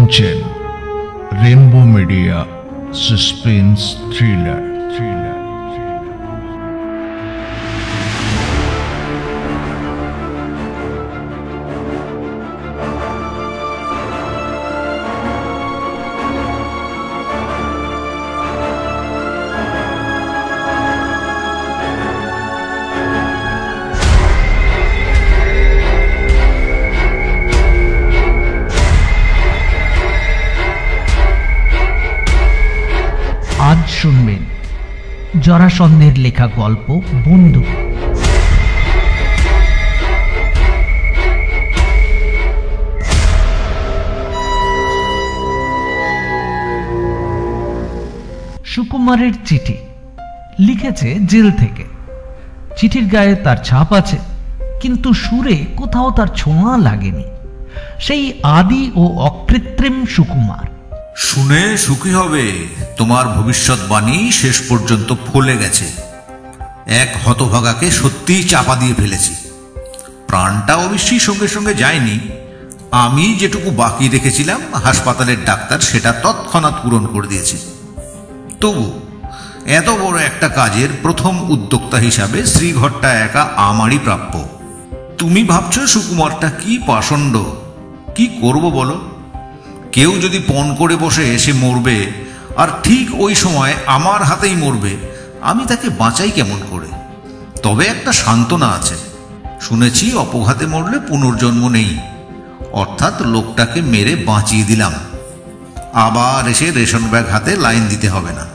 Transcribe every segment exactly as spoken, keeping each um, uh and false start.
শুনছেন Rainbow Media suspense thriller thriller আজ শুনবেন জরাসন্ধের লেখা গল্প বন্ধু। সুকুমারের চিঠি লিখেছে জেল থেকে। চিঠির গায়ে তার ছাপ আছে, কিন্তু সুরে কোথাও তার ছোঁয়া লাগেনি। সেই আদি ও অকৃত্রিম সুকুমার। শুনে সুখী হবে, তোমার ভবিষ্যৎবাণী শেষ পর্যন্ত ফলে গেছে। এক হতভাগাকে সত্যিই চাপা দিয়ে ফেলেছি। প্রাণটা অবশ্যই সঙ্গে সঙ্গে যায়নি। আমি যেটুকু বাকি রেখেছিলাম হাসপাতালের ডাক্তার সেটা তৎক্ষণাৎ পূরণ করে দিয়েছে। তবু এত বড় একটা কাজের প্রথম উদ্যোক্তা হিসাবে শ্রীঘরটা একা আমারই প্রাপ্য। তুমি ভাবছো সুকুমারটা কি পাষণ্ড, কি করব বলো? কেউ যদি পণ করে বসে এসে মরবে আর ঠিক ওই সময় আমার হাতেই মরবে, আমি তাকে বাঁচাই কেমন করে? তবে একটা সান্ত্বনা আছে। শুনেছি অপঘাতে মরলে পুনর্জন্ম নেই, অর্থাৎ লোকটাকে মেরে বাঁচিয়ে দিলাম, আবার এসে রেশন ব্যাগ হাতে লাইন দিতে হবে না।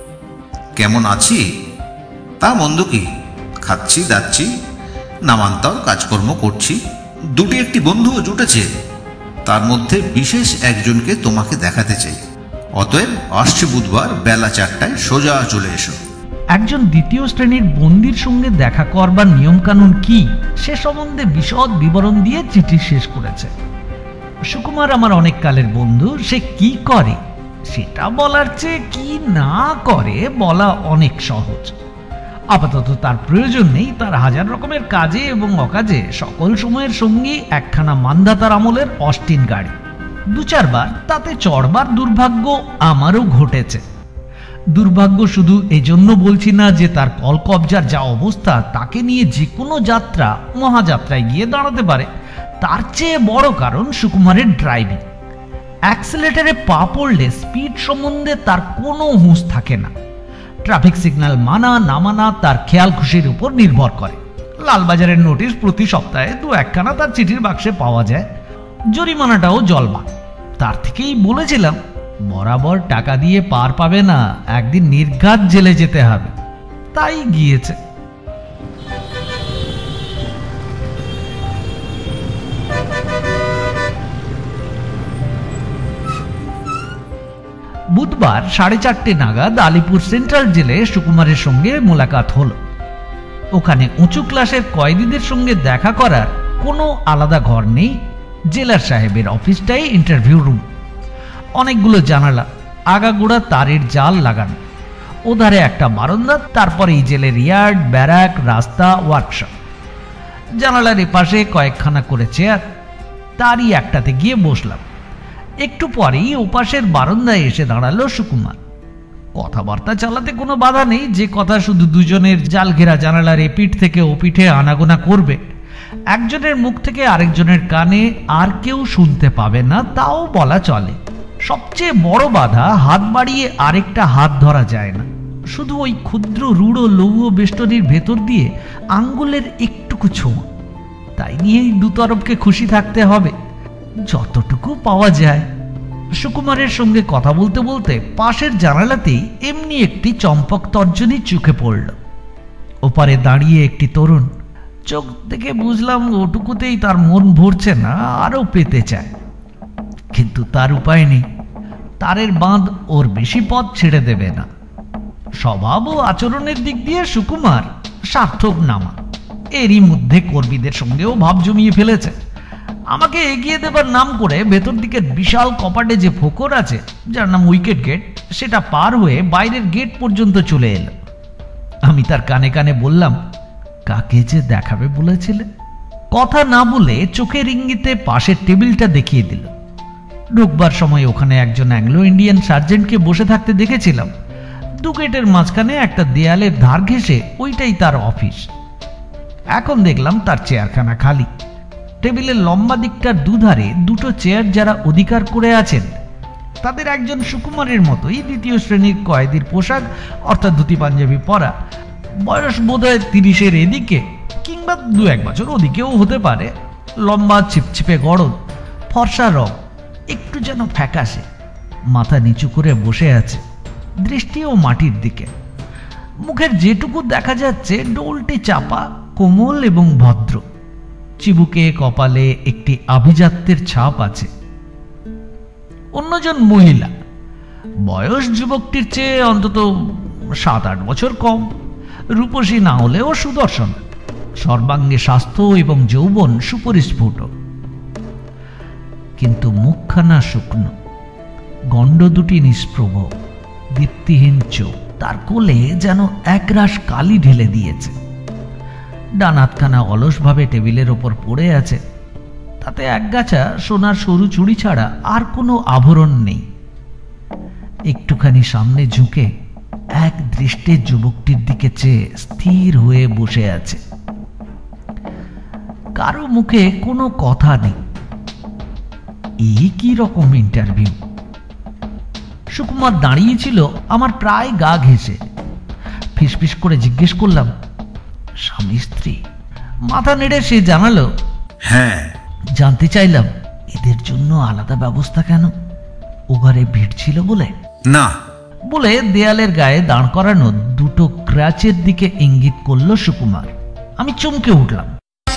কেমন আছি তা মন্দ কি? খাচ্ছি দাচ্ছি, নামান্তর কাজকর্ম করছি। দুটি একটি বন্ধুও জুটেছে, তার মধ্যে বিশেষ একজনকে তোমাকে দেখাতে চাই। অতএব আসছে বুধবার বেলা চারটায় সোজা চলে এসো। একজন দ্বিতীয় শ্রেণীর বন্দির সঙ্গে দেখা করবার নিয়মকানুন কি সে সম্বন্ধে বিশদ বিবরণ দিয়ে চিঠি শেষ করেছে। সুকুমার আমার অনেক কালের বন্ধু। সে কি করে সেটা বলার চেয়ে কি না করে বলা অনেক সহজ। আপাতত তার প্রয়োজন নেই। তার হাজার রকমের কাজে এবং অকাজে সকল সময়ের সঙ্গী একখানা মান্ধাতার আমলের অস্টিন গাড়ি। দু চারবার তাতে চড়বার দুর্ভাগ্য আমারও ঘটেছে। দুর্ভাগ্য শুধু এজন্য বলছি না যে তার কলকবজার যা অবস্থা তাকে নিয়ে যে কোনো যাত্রা মহাযাত্রায় গিয়ে দাঁড়াতে পারে। তার চেয়ে বড় কারণ সুকুমারের ড্রাইভিং। অ্যাক্সিলেটারে পা পড়লে স্পিড সম্বন্ধে তার কোনো হুঁশ থাকে না। ট্রাফিক সিগন্যাল মানা না মানা তার খেয়াল খুশির উপর নির্ভর করে। লালবাজারের নোটিশ প্রতি সপ্তাহে দু একখানা তার চিঠির বাক্সে পাওয়া যায়। জরিমানাটাও জলবা। তার থেকেই বলেছিলাম বরাবর টাকা দিয়ে পার পাবে না, একদিন নির্ঘাত জেলে যেতে হবে। তাই গিয়েছে। বুধবার সাড়ে চারটে নাগাদ আলিপুর সেন্ট্রাল জেলে সুকুমারের সঙ্গে মোলাকাত হলো। ওখানে উঁচু ক্লাসের কয়েদিদের সঙ্গে দেখা করার কোনো আলাদা ঘর নেই। জেলার সাহেবের অফিসটাই ইন্টারভিউ রুম। অনেকগুলো জানালা, আগাগোড়া তারের জাল লাগানো। ওধারে একটা বারান্দা, তারপরে এই জেলের ইয়ার্ড, ব্যারাক, রাস্তা, ওয়ার্কশপ। জানালার এপাশে কয়েকখানা করে চেয়ার। তারই একটাতে গিয়ে বসলাম। একটু পরেই ওপাশের বারান্দায় এসে দাঁড়ালো সুকুমার। কথাবার্তা চালাতে কোনো বাধা নেই। যে কথা শুধু দুজনের জাল ঘেরা জানালার এপিঠ থেকে ওপিঠে আনাগোনা করবে, একজনের মুখ থেকে আরেকজনের কানে আর কেউ শুনতে পাবে না, তাও বলা চলে। সবচেয়ে বড় বাধা, হাত বাড়িয়ে আরেকটা হাত ধরা যায় না। শুধু ওই ক্ষুদ্র রূঢ় লৌহ বেষ্টনীর ভেতর দিয়ে আঙ্গুলের একটুকু ছোঁয়া। তাই নিয়েই দুতরফকে খুশি থাকতে হবে, যতটুকু পাওয়া যায়। সুকুমারের সঙ্গে কথা বলতে বলতে পাশের জানালাতেই এমনি একটি চম্পক তর্জনী চোখে পড়ল। ওপারে দাঁড়িয়ে একটি তরুণ। চোখ দেখে বুঝলাম ওটুকুতেই তার মন ভরছে না, আরো পেতে চায়। কিন্তু তার উপায় নেই। তারের বাঁধ ওর বেশি পথ ছেড়ে দেবে না। স্বভাব ও আচরণের দিক দিয়ে সুকুমার সার্থক নামা। এরই মধ্যে কর্মীদের সঙ্গেও ভাব জমিয়ে ফেলেছে। আমাকে এগিয়ে দেবার নাম করে ভেতর দিকের বিশাল কপাটে যে ফোকর আছে, যার নাম উইকেট গেট, সেটা পার হয়ে বাইরের গেট পর্যন্ত চলে এলো। আমি তার কানে কানে বললাম, কাকে যে দেখাবে বলেছিলে? কথা না বলে চোখের ইঙ্গিতে পাশের টেবিলটা দেখিয়ে দিল। ঢুকবার সময় ওখানে একজন অ্যাংলো ইন্ডিয়ান সার্জেন্টকে বসে থাকতে দেখেছিলাম। দু গেটের মাঝখানে একটা দেয়ালের ধার ঘেঁষে ওইটাই তার অফিস। এখন দেখলাম তার চেয়ারখানা খালি। টেবিলের লম্বা দিকটার দুধারে দুটো চেয়ার যারা অধিকার করে আছেন তাদের একজন সুকুমারের মতোই দ্বিতীয় শ্রেণীর কয়েদির পোশাক অর্থাৎ ধুতি পাঞ্জাবি পরা, বয়স বোধহয় তিরিশের এদিকে কিংবা দু এক বছর ওদিকেও হতে পারে, লম্বা ছিপছিপে গড়ন, ফর্সা রং, একটু যেন ফ্যাকাশে, মাথা নিচু করে বসে আছে, দৃষ্টিও মাটির দিকে। মুখের যেটুকু দেখা যাচ্ছে ডোলটি চাপা, কোমল এবং ভদ্র। চিবুকে কপালে একটি আভিজাত্যের ছাপ আছে। অন্যজন মহিলা, বয়স যুবকটির চেয়ে অন্তত সাত আট বছর কম, রূপসী না হলেও সুদর্শন, সর্বাঙ্গে স্বাস্থ্য এবং যৌবন সুপরিস্ফুট। কিন্তু মুখখানা শুকনো, গণ্ড দুটি নিষ্প্রভ, দীপ্তিহীন চোখ, তার কোলে যেন একরাশ কালি ঢেলে দিয়েছে। ডান হাতখানা অলসভাবে টেবিলের ওপর পড়ে আছে, তাতে একগাছা সোনার সরু চুড়ি ছাড়া আর কোনো আভরণ নেই। একটুখানি সামনে ঝুঁকে এক দৃষ্টে যুবকটির দিকে চেয়ে স্থির হয়ে বসে আছে। কারো মুখে কোনো কথা নেই। এই কি রকম ইন্টারভিউ? সুকুমার দাঁড়িয়েছিল আমার প্রায় গা ঘেঁষে। ফিসফিস করে জিজ্ঞেস করলাম, স্বামী স্ত্রী? মাথা নেড়ে সে জানালো, হ্যাঁ। জানতে চাইলাম, এদের জন্য আলাদা ব্যবস্থা কেন? ও ঘরে ভিড় ছিল বলে? না। বলে দেয়ালের গায়ে দাঁড় করানো দুটো ক্র্যাচের দিকে ইঙ্গিত করল সুকুমার। আমি চমকে উঠলাম।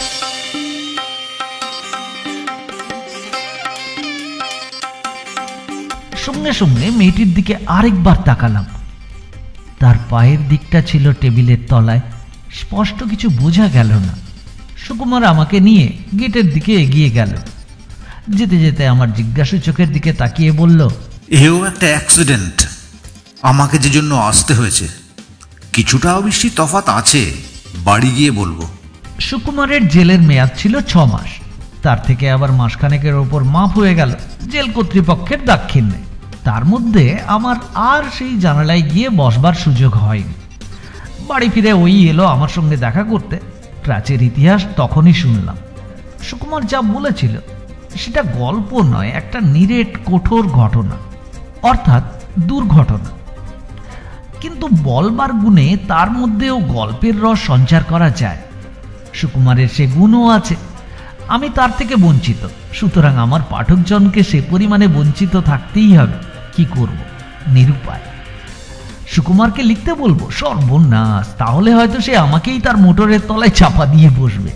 সঙ্গে সঙ্গে মেয়েটির দিকে আরেকবার তাকালাম। তার পায়ের দিকটা ছিল টেবিলের তলায়, স্পষ্ট কিছু বোঝা গেল না। সুকুমার আমাকে নিয়ে গেটের দিকে এগিয়ে গেল। যেতে যেতে আমার জিজ্ঞাসু চোখের দিকে তাকিয়ে বলল, এও একটা অ্যাক্সিডেন্ট। আমাকে যে জন্য আসতে হয়েছে কিছুটা অবশ্যই তফাৎ আছে, বাড়ি গিয়ে বলবো। সুকুমারের জেলের মেয়াদ ছিল ছ মাস। তার থেকে আবার মাসখানেকের ওপর মাফ হয়ে গেল জেল কর্তৃপক্ষের দাক্ষিণ্যে। তার মধ্যে আমার আর সেই জানালায় গিয়ে বসবার সুযোগ হয়নি। বাড়ি ফিরে ওই এলো আমার সঙ্গে দেখা করতে। প্রাচীর ইতিহাস তখনই শুনলাম। সুকুমার যা বলেছিল সেটা গল্প নয়, একটা নিরেট কঠোর ঘটনা, অর্থাৎ দুর্ঘটনা। কিন্তু বলবার গুণে তার মধ্যেও গল্পের রস সঞ্চার করা যায়। সুকুমারের সে গুণও আছে। আমি তার থেকে বঞ্চিত, সুতরাং আমার পাঠকজনকে সে পরিমাণে বঞ্চিত থাকতেই হবে। কি করব, নিরুপায়। সুকুমারকে লিখতে বলবো? সর্বনাশ! তাহলে হয়তো সে আমাকেই তার মোটরের তলায় চাপা দিয়ে বসবে।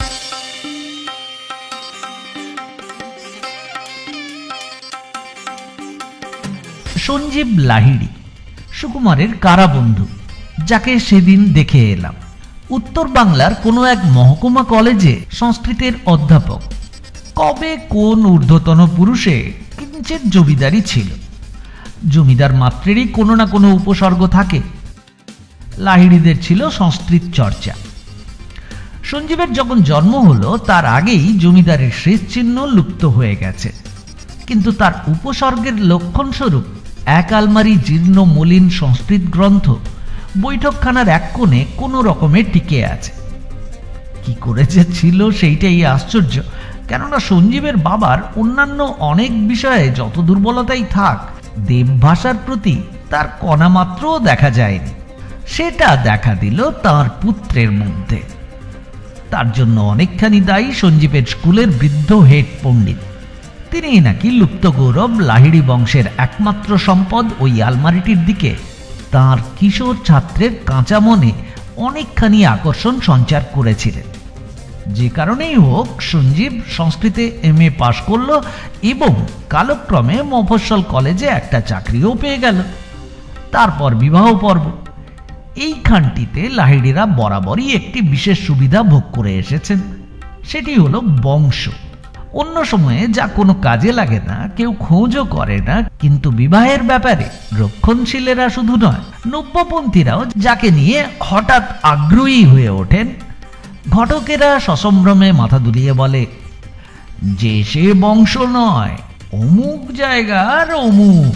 সঞ্জীব লাহিড়ী সুকুমারের কারাবন্ধু, যাকে সেদিন দেখে এলাম। উত্তর বাংলার কোনো এক মহকুমা কলেজে সংস্কৃতের অধ্যাপক। কবে কোন ঊর্ধ্বতন পুরুষে কিঞ্চিৎ জমিদারি ছিল। জমিদার মাত্রেরই কোনো না কোনো উপসর্গ থাকে। লাহিড়ীদের ছিল সংস্কৃত চর্চা। সঞ্জীবের যখন জন্ম হলো তার আগেই জমিদারের শেষ চিহ্ন লুপ্ত হয়ে গেছে, কিন্তু তার উপসর্গের লক্ষণস্বরূপ এক আলমারি জীর্ণ মলিন সংস্কৃত গ্রন্থ বৈঠকখানার এক কোণে কোনো রকমে টিকে আছে। কি করে যে ছিল সেইটাই আশ্চর্য, কেননা সঞ্জীবের বাবার অন্যান্য অনেক বিষয়ে যত দুর্বলতাই থাক, দেবভাষার প্রতি তার কণামাত্রও দেখা যায়নি। সেটা দেখা দিল তার পুত্রের মধ্যে। তার জন্য অনেকখানি দায়ী সঞ্জীবের স্কুলের বৃদ্ধ হেড পণ্ডিত। তিনিই নাকি লুপ্ত গৌরব লাহিড়ী বংশের একমাত্র সম্পদ। ওই আলমারিটির দিকে তার কিশোর ছাত্রের কাঁচা মনে অনেকখানি আকর্ষণ সঞ্চার করেছিলেন। যে কারণেই হোক সঞ্জীব সংস্কৃতে এম এ পাশ করল এবং কালক্রমে মফস্বল কলেজে একটা চাকরিও পেয়ে গেল। তারপর বিবাহ পর্ব। এইখানটিতে লাহিড়ীরা বরাবরই একটি বিশেষ সুবিধা ভোগ করে এসেছেন, সেটি হলো বংশ। অন্য সময়ে যা কোনো কাজে লাগে না, কেউ খোঁজও করে না, কিন্তু বিবাহের ব্যাপারে রক্ষণশীলেরা শুধু নয়, নব্যপন্থীরাও যাকে নিয়ে হঠাৎ আগ্রহী হয়ে ওঠেন। ঘটকেরা সসম্ভ্রমে মাথা দুলিয়ে বলে, যে সে বংশ নয়, অমুক জায়গার অমুক।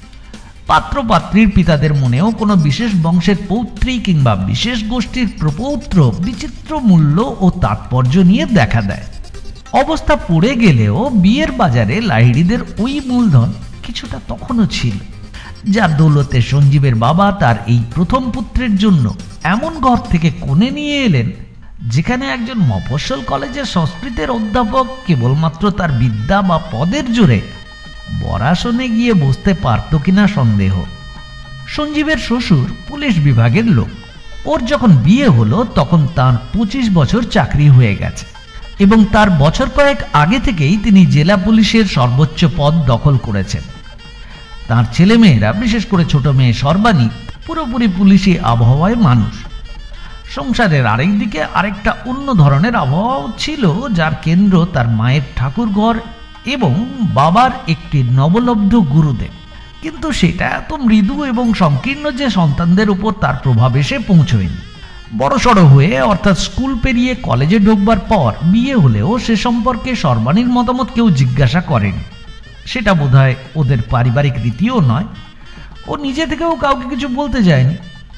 পাত্রপাত্রীর পিতাদের মনেও কোনো বিশেষ বংশের পৌত্রী কিংবা বিশেষ গোষ্ঠীর প্রপৌত্র বিচিত্র মূল্য ও তাৎপর্য নিয়ে দেখা দেয়। অবস্থা পড়ে গেলেও বিয়ের বাজারে লাহিড়ীদের ওই মূলধন কিছুটা তখনও ছিল, যার দৌলতে সঞ্জীবের বাবা তার এই প্রথম পুত্রের জন্য এমন ঘর থেকে কোণে নিয়ে এলেন যেখানে একজন মফস্বল কলেজের সংস্কৃতের অধ্যাপক কেবলমাত্র তার বিদ্যা বা পদের জোরে বরাসনে গিয়ে বসতে পারত কিনা সন্দেহ। সঞ্জীবের শ্বশুর পুলিশ বিভাগের লোক। ওর যখন বিয়ে হলো তখন তার পঁচিশ বছর চাকরি হয়ে গেছে এবং তার বছর কয়েক আগে থেকেই তিনি জেলা পুলিশের সর্বোচ্চ পদ দখল করেছেন। তার ছেলেমেয়েরা, বিশেষ করে ছোট মেয়ে সর্বাণী, পুরোপুরি পুলিশি আবহাওয়ায় মানুষ। সংসারের আরেক দিকে আরেকটা অন্য ধরনের আবহাওয়া ছিল, যার কেন্দ্র তার মায়ের ঠাকুরঘর এবং বাবার একটি নবলব্ধ গুরুদেব। কিন্তু সেটা এত মৃদু এবং সংকীর্ণ যে সন্তানদের উপর তার প্রভাব এসে পৌঁছয়নি। বড়সড় হয়ে, অর্থাৎ স্কুল পেরিয়ে কলেজে ঢোকবার পর বিয়ে হলেও সে সম্পর্কে সর্বাণীর মতামত কেউ জিজ্ঞাসা করেনি। সেটা বোধহয় ওদের পারিবারিক রীতিও নয়। ও নিজে থেকেও কাউকে কিছু বলতে যায়নি।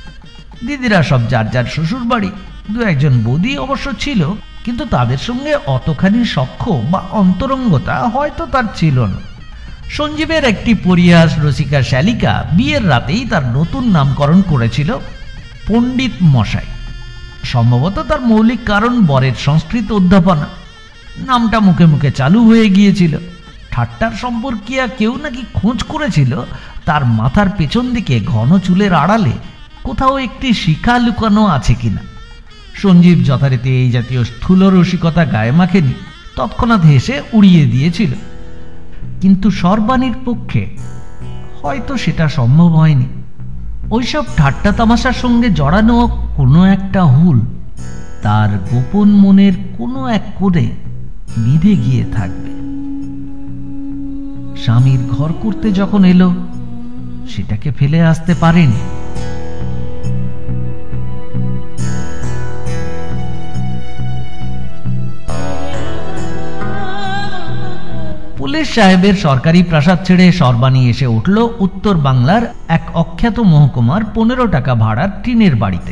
দিদিরা সব যার যার শ্বশুর বাড়ি। দু একজন বৌদি অবশ্য ছিল, কিন্তু তাদের সঙ্গে অতখানি সখ্য বা অন্তরঙ্গতা হয়তো তার ছিল না। সঞ্জীবের একটি পরিহাস রসিকা শ্যালিকা বিয়ের রাতেই তার নতুন নামকরণ করেছিল পণ্ডিত মশাই। সম্ভবত তার মৌলিক কারণ বরের সংস্কৃত অধ্যাপনা। নামটা মুখে মুখে চালু হয়ে গিয়েছিল। ঠাট্টার সম্পর্কিয়া কেউ নাকি খোঁজ করেছিল তার মাথার পেছন দিকে ঘন চুলের আড়ালে কোথাও একটি শিখা লুকানো আছে কিনা। সঞ্জীব যথারীতি এই জাতীয় স্থূল রসিকতা গায়ে মাখেনি, তৎক্ষণাৎ হেসে উড়িয়ে দিয়েছিল। কিন্তু সর্বাণীর পক্ষে হয়তো সেটা সম্ভব হয়নি। ওইসব ঠাট্টা তামাশার সঙ্গে জড়ানো কোনো একটা হুল তার গোপন মনের কোনো এক কোণে বিঁধে গিয়ে থাকবে। স্বামীর ঘর করতে যখন এলো, সেটাকে ফেলে আসতে পারেনি। পুলিশ সাহেবের সরকারি প্রাসাদ ছেড়ে সর্বাণী এসে উঠল উত্তর বাংলার এক অখ্যাত মহকুমার পনেরো টাকা ভাড়ার টিনের বাড়িতে।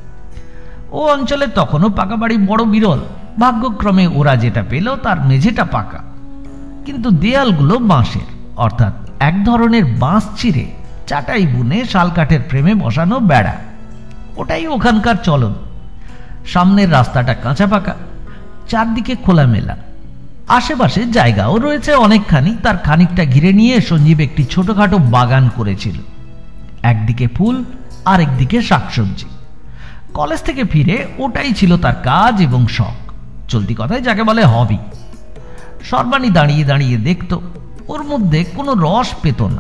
ও অঞ্চলে তখনও পাকা বাড়ি বড় বিরল। ভাগ্যক্রমে ওরা যেটা পেল তার মেঝেটা পাকা, কিন্তু দেয়ালগুলো বাঁশের, অর্থাৎ এক ধরনের বাঁশ চিরে চাটাই বুনে শালকাঠের ফ্রেমে বসানো বেড়া। ওটাই ওখানকার চলন। সামনের রাস্তাটা কাঁচা পাকা, চারদিকে খোলামেলা। আশেপাশে জায়গাও রয়েছে অনেকখানি। তার খানিকটা ঘিরে নিয়ে সঞ্জীব একটি ছোটখাটো বাগান করেছিল। একদিকে ফুল, আরেকদিকে শাকসবজি। কলেজ থেকে ফিরে ওটাই ছিল তার কাজ এবং শখ, চলতি কথায় যাকে বলে হবি। সর্বাণী দাঁড়িয়ে দাঁড়িয়ে দেখত, ওর মধ্যে কোনো রস পেত না।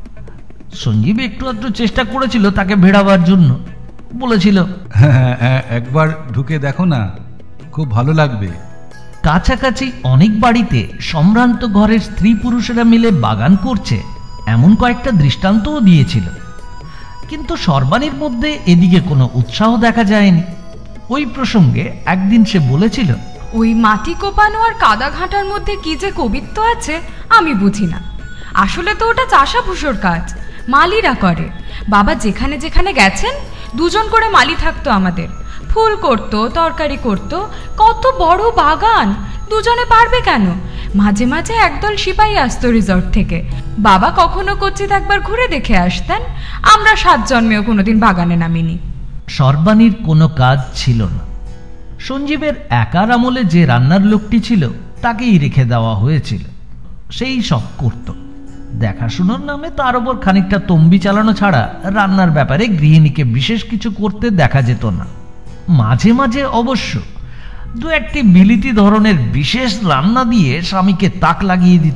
সঞ্জীব একটু একটু চেষ্টা করেছিল তাকে ভেড়াবার জন্য। বলেছিল, হ্যাঁ, একবার ঢুকে দেখো না, খুব ভালো লাগবে। কাছাকাছি অনেক বাড়িতে সম্ভ্রান্ত ঘরের স্ত্রী পুরুষেরা মিলে বাগান করছে এমন কয়েকটা দৃষ্টান্তও দিয়েছিল, কিন্তু সর্বাণীর মধ্যে এদিকে কোনো উৎসাহ দেখা যায়নি। ওই প্রসঙ্গে একদিন সে বলেছিল, ওই মাটি কোপানো আর কাদা ঘাঁটার মধ্যে কি যে কবিত্ব আছে আমি বুঝি না। আসলে তো ওটা চাষাভুষোর কাজ, মালিরা করে। বাবা যেখানে যেখানে গেছেন দুজন করে মালি থাকতো আমাদের। ফুল করতো, তরকারি করতো, কত বড় বাগান, দুজনে পারবে কেন? মাঝে মাঝে একদল সিপাহী আসতো রিসর্ট থেকে। বাবা কখনো কচ্ছিত একবার ঘুরে দেখে আসতেন। আমরা সাত জন্মেও কোনোদিন বাগানে নামিনি। সর্বাণীর কোনো কাজ ছিল না। সঞ্জীবের একার আমলে যে রান্নার লোকটি ছিল তাকেই রেখে দেওয়া হয়েছিল। সেই সব করত। দেখাশুনোর নামে তার ওপর খানিকটা তম্বি চালানো ছাড়া রান্নার ব্যাপারে গৃহিণীকে বিশেষ কিছু করতে দেখা যেত না। মাঝে মাঝে অবশ্য দু একটি বিলিতি ধরনের বিশেষ রান্না দিয়ে স্বামীকে তাক লাগিয়ে দিত।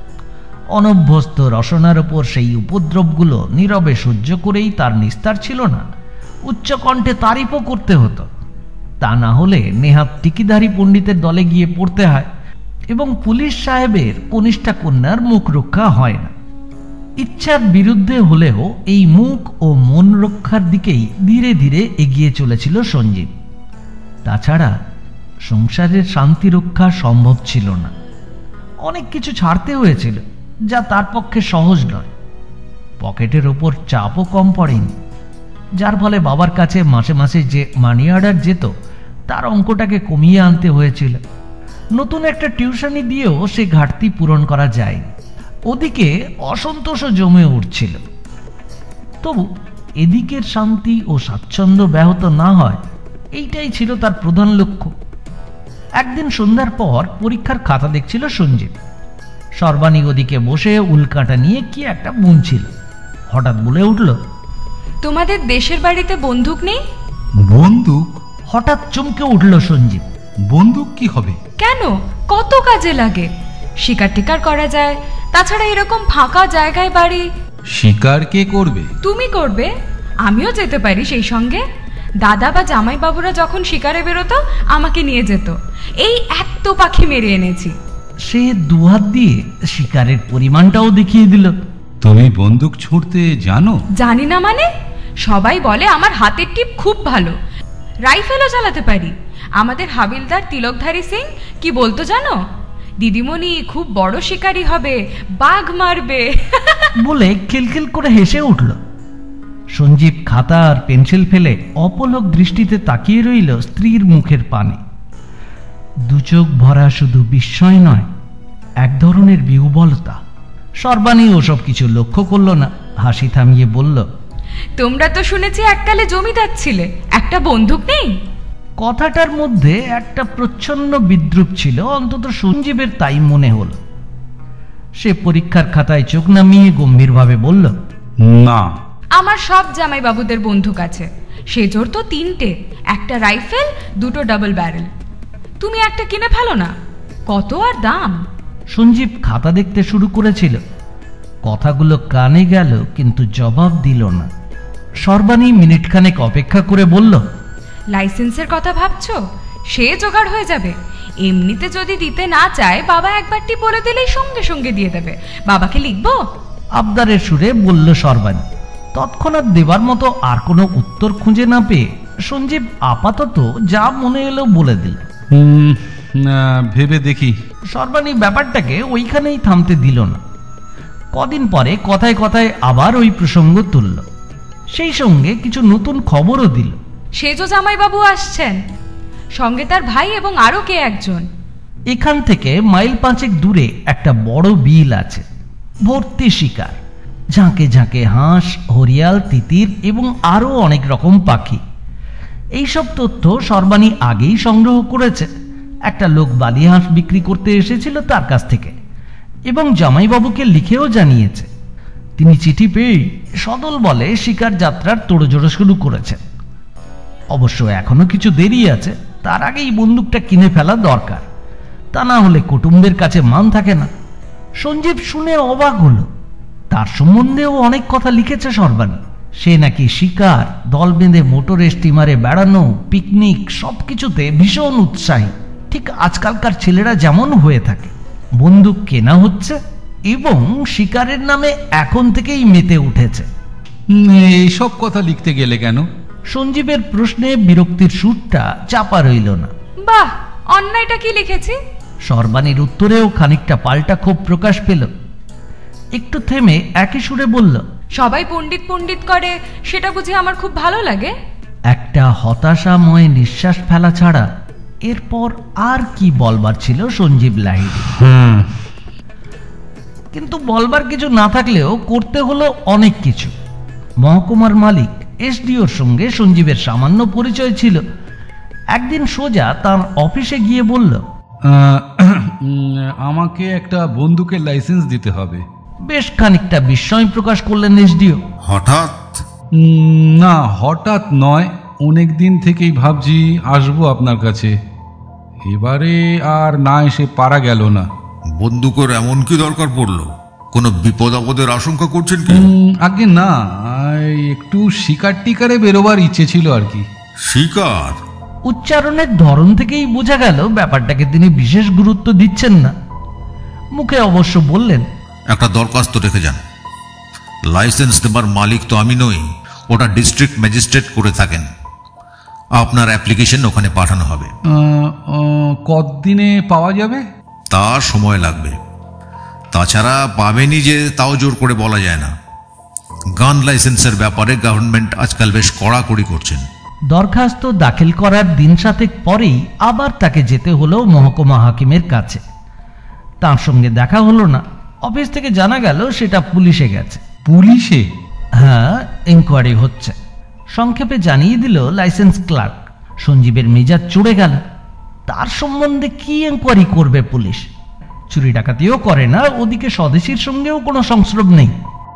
অনভ্যস্ত রসনার ওপর সেই উপদ্রবগুলো নীরবে সহ্য করেই তার নিস্তার ছিল না। উচ্চকণ্ঠে তারিফও করতে হতো। তা না হলে নেহাত টিকিধারী পণ্ডিতের দলে গিয়ে পড়তে হয় এবং পুলিশ সাহেবের কনিষ্ঠা কন্যার মুখ রক্ষা হয় না। ইচ্ছার বিরুদ্ধে হলেও এই মুখ ও মন রক্ষার দিকেই ধীরে ধীরে এগিয়ে চলেছিল সঞ্জীব। তাছাড়া সংসারের শান্তি রক্ষা সম্ভব ছিল না। অনেক কিছু ছাড়তে হয়েছিল, যা তার পক্ষে সহজ নয়। পকেটের ওপর চাপও কম পড়েনি, যার ফলে বাবার কাছে মাসে মাসে যে মানি অর্ডার যেত তার অঙ্কটাকে কমিয়ে আনতে হয়েছিল। নতুন একটা টিউশনি দিয়েও সে ঘাটতি পূরণ করা যায়নি। ওদিকে অসন্তোষও জমে উঠছিল। তবু এদিকের শান্তি ও স্বাচ্ছন্দ্য ব্যাহত না হয়, এইটাই ছিল তার প্রধান লক্ষ্য। একদিন সন্ধ্যার পর পরীক্ষার খাতা দেখছিল সঞ্জীব। সর্বাণী ওদিকে বসে উল্কাটা নিয়ে কি একটা বুনছিল। হঠাৎ বলে উঠল, তোমাদের দেশের বাড়িতে বন্দুক নেই? বন্দুক? হঠাৎ চমকে উঠল সঞ্জীব। বন্দুক কি হবে? কেন, কত কাজে লাগে। শিকার টিকার করা যায়, তাছাড়া এরকম ফাঁকা জায়গায় বাড়ি। শিকার কে করবে? তুমি করবে, আমিও যেতে পারি সেই সঙ্গে। দাদা বা জামাই বাবুরা যখন শিকারে বেরোতো আমাকে নিয়ে যেত। এই এত পাখি মেরে এনেছি। সে দুহাত দিয়ে শিকারের পরিমাণটাও দেখিয়ে দিল। তুমি বন্দুক ছুঁড়তে জানো? জানি না মানে? সবাই বলে আমার হাতের টিপ খুব ভালো, রাইফেলও চালাতে পারি। আমাদের হাবিলদার তিলকধারী সিং কি বলতো জানো? দিদিমণি খুব বড় শিকারী হবে, বাঘ মারবে বলে খিলখিল করে হেসে উঠল। সঞ্জীব খাতা আর পেন্সিল ফেলে অপলক দৃষ্টিতে তাকিয়ে রইল স্ত্রীর মুখের পানে। দু চোখ ভরা শুধু বিস্ময় নয়, এক ধরনের বিহ্বলতা। সর্বাণী ওসব কিছু লক্ষ্য করল না, হাসি থামিয়ে বলল, তোমরা তো শুনেছি এককালে জমিদার ছিলে, একটা বন্দুক নেই? কথাটার মধ্যে একটা প্রচ্ছন্ন বিদ্রুপ ছিল, অন্তত সঞ্জীবের তাই মনে হল। সে পরীক্ষার খাতায় চোখ নামিয়ে গম্ভীরভাবে বলল, না। আমার সব জামাই বাবুদের বন্দুক আছে। সেজোর তো তিনটে, একটা রাইফেল, দুটো ডাবল ব্যারেল। তুমি একটা কিনে ফেলো না, কত আর দাম। সঞ্জীব খাতা দেখতে শুরু করেছিল। কথাগুলো কানে গেল, কিন্তু জবাব দিল না। সর্বাণী মিনিট খানেক অপেক্ষা করে বলল, লাইসেন্সের কথা ভাবছো? সে জোগাড় হয়ে যাবে। এমনিতে যদি দিতে না চায়, বাবা একবারটি বলে দিলেই সঙ্গে সঙ্গে দিয়ে দেবে। বাবাকে লিখবো? আবদারের সুরে বলল সর্বাণী। তৎক্ষণাৎ দেবার মতো আর কোনো উত্তর খুঁজে না পেয়ে সঞ্জীব আপাতত যা মনে এলো বলে দিল। ভেবে দেখি। সর্বাণী ব্যাপারটাকে ওইখানেই থামতে দিল না। কদিন পরে কথায় কথায় আবার ওই প্রসঙ্গ তুলল, সেই সঙ্গে কিছু নতুন খবরও দিল। সেজো জামাইবাবু আসছেন, সঙ্গে তার ভাই এবং আরো কে একজন। এখান থেকে মাইল পাঁচেক দূরে একটা বড় বিল আছে, ভর্তি শিকার। ঝাঁকে ঝাঁকে হাঁস, হরিয়াল, তিতির এবং আরো অনেক রকম পাখি। এইসব তথ্য সর্বাণী আগেই সংগ্রহ করেছে। একটা লোক বালি হাঁস বিক্রি করতে এসেছিল তার কাছ থেকে, এবং জামাইবাবুকে লিখেও জানিয়েছে। তিনি চিঠি পেয়ে সদল বলে শিকার যাত্রার তোড়জোড়ো শুরু করেছেন। অবশ্য এখনো কিছু দেরি আছে, তার আগেই বন্দুকটা কিনে ফেলা দরকার, তা না হলে কুটুম্বের কাছে মান থাকে না। সঞ্জীব শুনে অবাক হলো। তার সম্বন্ধেও অনেক কথা লিখেছে সর্বাণী। সে নাকি শিকার, দল বেঁধে মোটরে স্টিমারে বেড়ানো, পিকনিক সবকিছুতে ভীষণ উৎসাহী, ঠিক আজকালকার ছেলেরা যেমন হয়ে থাকে। বন্দুক কেনা হচ্ছে এবং শিকারের নামে এখন থেকেই মেতে উঠেছে। এইসব কথা লিখতে গেলে কেন? সঞ্জীবের প্রশ্নে বিরক্তির সুরটা চাপা রইল না। বাহ, অন্যায়টা কি লিখেছি? সর্বাণীর উত্তরেও খানিকটা পাল্টা ক্ষোভ প্রকাশ পেল। একটু থেমে একই সুরে বলল, সবাই পণ্ডিত পণ্ডিত করে, সেটা বুঝি আমার খুব ভালো লাগে? একটা হতাশাময় নিঃশ্বাস ফেলা ছাড়া এরপর আর কি বলবার ছিল সঞ্জীব লাহিড়ী। কিন্তু বলবার কিছু না থাকলেও করতে হলো অনেক কিছু। মহকুমার মালিক এসডিওর সঙ্গে সঞ্জীবের সামান্য পরিচয় ছিল। একদিন সোজা তার অফিসে গিয়ে বলল, আমাকে একটা বন্দুকের লাইসেন্স দিতে হবে। বেশ খানিকটা বিস্ময় প্রকাশ করলেন এসডিও। হঠাৎ? না, হঠাৎ নয়, অনেক দিন থেকেই ভাবছি আসবো আপনার কাছে। এবারে আর না এসে পারা গেল না। বন্দুকের এমন কি দরকার পড়লো? কোনো বিপদ আপদের আশঙ্কা করছেন কি? আগে না, একটু শিকার টিকারে বেরোবার ইচ্ছে ছিল আর কি। শিকার? উচ্চারণের ধরন থেকেই বোঝা গেল ব্যাপারটাকে তিনি বিশেষ গুরুত্ব দিচ্ছেন না। মুখে অবশ্য বললেন, একটা দরখাস্ত রেখে যান। লাইসেন্স দেবার মালিক তো আমি নই, ওটা ডিস্ট্রিক্ট ম্যাজিস্ট্রেট করে থাকেন। আপনার অ্যাপ্লিকেশন ওখানে পাঠানো হবে। কতদিনে পাওয়া যাবে? তা সময় লাগবে। তাছাড়া পাবেনি যে তাও জোর করে বলা যায় না। গান লাইসেন্সের ব্যাপারে গভর্নমেন্ট আজকাল বেশ কড়াকড়ি করছেন। দরখাস্ত দাখিল করার দিন সাতেক পরেই আবার তাকে যেতে হলো মহকুমা হাকিমের কাছে। তার সঙ্গে দেখা হলো না। অফিস থেকে জানা গেল সেটা পুলিশে গেছে। পুলিশে? হ্যাঁ, ইনকোয়ারি হচ্ছে। সংক্ষেপে জানিয়ে দিল লাইসেন্স ক্লার্ক। সঞ্জীবের মেজাজ চড়ে গেল। তার সম্বন্ধে কি ইনকোয়ারি করবে পুলিশ? চুরি ডাকাতিও করে না, ওদিকে স্বদেশীর সঙ্গেও কোনো সংস্রব নেই।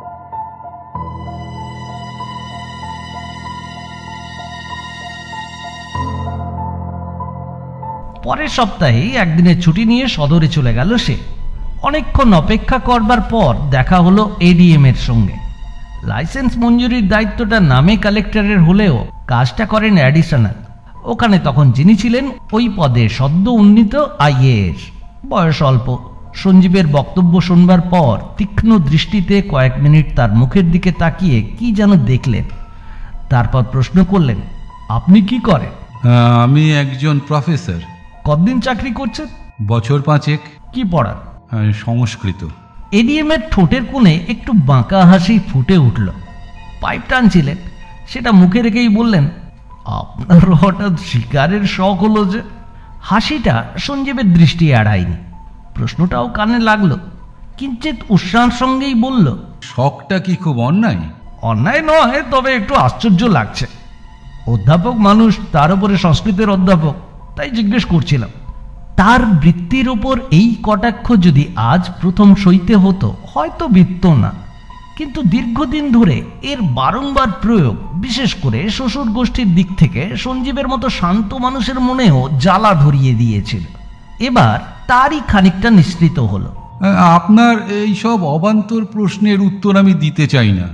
পরের সপ্তাহে একদিনের ছুটি নিয়ে সদরে চলে গেল সে। অনেকক্ষণ অপেক্ষা করবার পর দেখা হলো এডিএম এর সঙ্গে। লাইসেন্স মঞ্জুরির দায়িত্বটা নামে কালেক্টরের হলেও কাজটা করেন অ্যাডিশনাল। ওখানে তখন যিনি ছিলেন ওই পদে সদ্য উন্নীত আইএএস, বয়স অল্প। সঞ্জীবের বক্তব্য শুনবার পর তীক্ষ্ণ দৃষ্টিতে কয়েক মিনিট তার মুখের দিকে তাকিয়ে কি যেন দেখলেন। তারপর প্রশ্ন করলেন, আপনি কি করেন? আমি একজন প্রফেসর। কতদিন চাকরি করছেন? বছর পাঁচেক। কি পড়ান? সংস্কৃত। এডিএম এর ঠোঁটের কোণে একটু বাঁকা হাসি ফুটে উঠল। পাইপ টানছিলেন, সেটা মুখে রেখেই বললেন, আপনার হঠাৎ শিকারের শখ হলো যে? হাসিটা সঞ্জীবের দৃষ্টি এড়ায়নি। প্রশ্নটাও কানে লাগলো। কিঞ্চিত উৎসাহের সঙ্গেই বলল, শখটা কি খুব অন্যায়? অন্যায় নয়, তবে একটু আশ্চর্য লাগছে। অধ্যাপক মানুষ, তার উপরে সংস্কৃতের অধ্যাপক, তাই জিজ্ঞেস করছিলাম। তার বৃত্তির ওপর এই কটাক্ষ যদি আজ প্রথম সইতে হতো হয়তো বিত্ত না, কিন্তু দীর্ঘদিন ধরে এর বারংবার প্রয়োগ বিশেষ করে শ্বশুর গোষ্ঠীর দিক থেকে সঞ্জীবের মতো শান্ত মানুষের মনেও জ্বালা ধরিয়ে দিয়েছিল। এবার তারই খানিকটা নিঃসৃত হলো। আপনার এই সব অবান্তর প্রশ্নের উত্তর আমি দিতে চাই না।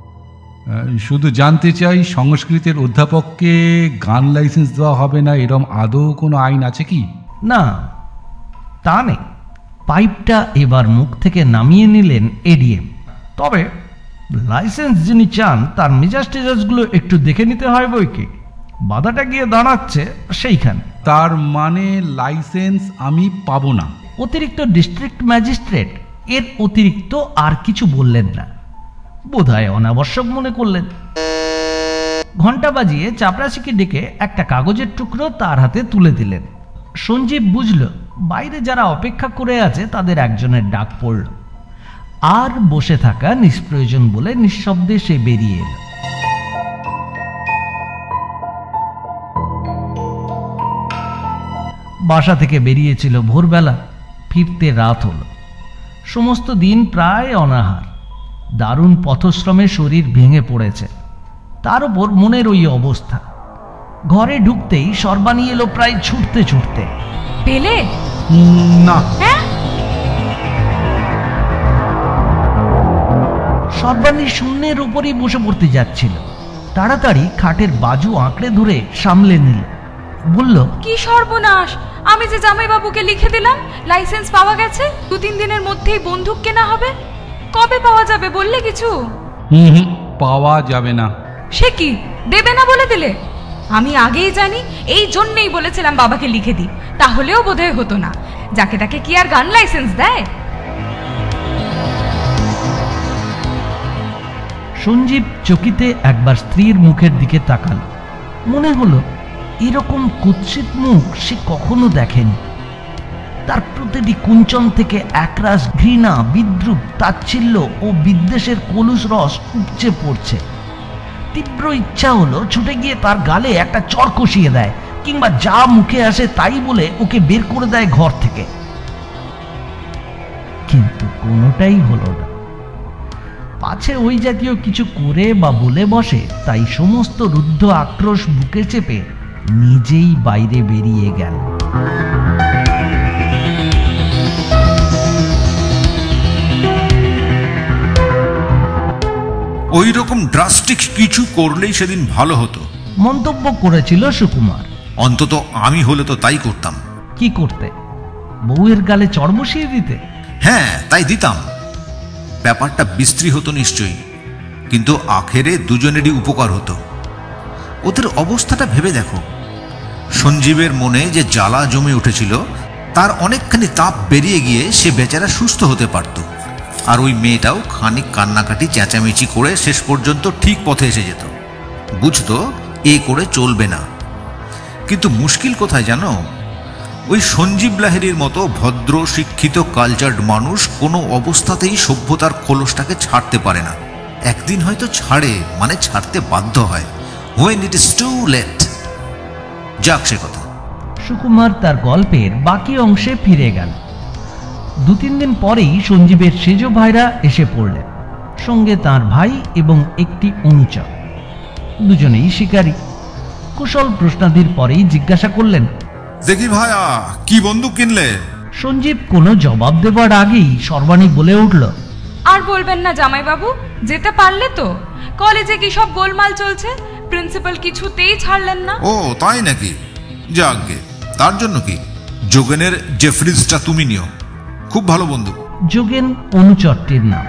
শুধু জানতে চাই, সংস্কৃতের অধ্যাপককে গান লাইসেন্স দেওয়া হবে না এরম আদৌ কোনো আইন আছে কি? না, তা নেই। পাইপটা এবার মুখ থেকে নামিয়ে নিলেন এডিএম। তবে লাইসেন্স যিনি চান তার মেজাজ টেজাজগুলো একটু দেখে নিতে হয় বই কি। বাধাটা গিয়ে দাঁড়াচ্ছে সেইখানে। তার মানে লাইসেন্স আমি পাবো না? অতিরিক্ত ডিস্ট্রিক্ট ম্যাজিস্ট্রেট এর অতিরিক্ত আর কিছু বললেন না, বোধহয় অনাবশ্যক মনে করলেন। ঘন্টা বাজিয়ে চাপরাশিকে ডেকে একটা কাগজের টুকরো তার হাতে তুলে দিলেন। সঞ্জীব বুঝল বাইরে যারা অপেক্ষা করে আছে তাদের একজনের ডাক পড়ল। আর বসে থাকা নিষ্প্রয়োজন বলে নিঃশব্দে সে বেরিয়ে এল। বাসা থেকে বেরিয়েছিল ভোরবেলা, ফিরতে রাত হল। সমস্ত দিন প্রায় অনাহার। দারুণ পথশ্রমে শরীর ভেঙে পড়েছে, তার উপর মনের ওই অবস্থা। ঘরে ঢুকতেই সর্বাণী এলো প্রায় ছুটতে ছুটতে। পেলে না। সর্বাণী শূন্যের উপরই বসে পড়তে যাচ্ছিল। তাড়াতাড়ি খাটের বাজু আঁকড়ে ধরে সামলে নিল। বলল, কি সর্বনাশ! আমি যে জামাইবাবুকে লিখে দিলাম লাইসেন্স পাওয়া গেছে, দু তিন দিনের মধ্যেই বন্দুক কেনা হবে। কবে পাওয়া যাবে বললে কিছু? হুম, পাওয়া যাবে না। সে কি, দেবে না বলে দিলে? আমি আগেই জানি, এই জন্যেই বলেছিলাম বাবাকে লিখে দিই, তাহলেও বোধহয় হতো না। যাকে তাকে কি আর গান লাইসেন্স দেয়? সঞ্জীব চকিতে একবার স্ত্রীর মুখের দিকে তাকাল। মনে হলো এরকম কুৎসিত মুখ সে কখনো দেখেনি। তার প্রতিটি কুঞ্চন থেকে একরাশ ঘৃণা, বিদ্রুপ, তাচ্ছিল্য ও বিদ্বেষের কলুষ রস উপচে পড়ছে। তীব্র ইচ্ছা হলো ছুটে গিয়ে তার গালে একটা চড় কষিয়ে দেয়, কিংবা যা মুখে আসে তাই বলে ওকে বের করে দেয় ঘর থেকে। কিন্তু কোনোটাই হলো না। পাছে ওই জাতীয় কিছু করে বা বলে বসে, তাই সমস্ত রুদ্ধ আক্রোশ বুকে চেপে নিজেই বাইরে বেরিয়ে গেল। ওই রকম ড্রাস্টিক কিছু করলেই সেদিন ভালো হতো, মন্তব্য করেছিল সুকুমার। অন্তত আমি হলে তো তাই করতাম। কি করতে? বউয়ের গালে চড় বসিয়ে দিতে? হ্যাঁ, তাই দিতাম। ব্যাপারটা বিশ্রী হতো নিশ্চয়ই, কিন্তু আখেরে দুজনেরই উপকার হতো। ওদের অবস্থাটা ভেবে দেখো। সঞ্জীবের মনে যে জ্বালা জমে উঠেছিল তার অনেকখানি তাপ বেরিয়ে গিয়ে সে বেচারা সুস্থ হতে পারত। আর ওই মেয়েটাও খানিক কান্নাকাটি চেঁচামেচি করে শেষ পর্যন্ত ঠিক পথে এসে যেত। বুঝতো এ করে চলবে না। কিন্তু মুশকিল কোথায় জানো? ওই সঞ্জীব লাহিড়ীর মতো ভদ্র শিক্ষিত কালচার্ড মানুষ কোনো অবস্থাতেই সভ্যতার খোলসটাকে ছাড়তে পারে না। একদিন হয়তো ছাড়ে, মানে ছাড়তে বাধ্য হয়, when it is too late। যাক সে কথা। সুকুমার তার গল্পের বাকি অংশে ফিরে গেল। দু তিন দিন পরেই সঞ্জীবের সেজ ভাইরা এসে পড়লেন, সঙ্গে তার ভাই এবং একটি অনুচর। দুজনেই শিকারী। কুশল প্রশ্নাদির পরেই জিজ্ঞাসা করলেন, দেখি ভাইয়া কি বন্দুক কিনলে? সঞ্জীব কোনো জবাব দেবার আগেই সর্বাণী বলে উঠল, আর বলবেন না জামাইবাবু, যেতে পারলে তো। কলেজে কি সব গোলমাল চলছে, প্রিন্সিপাল কিছুতেই ছাড়লেন না। ও তাই নাকি? যাকগে, তার জন্য কি, যোগেনের জেফরিজটা তুমি নিও, খুব ভালো বন্দুক। যোগেন অনুচরটির নাম।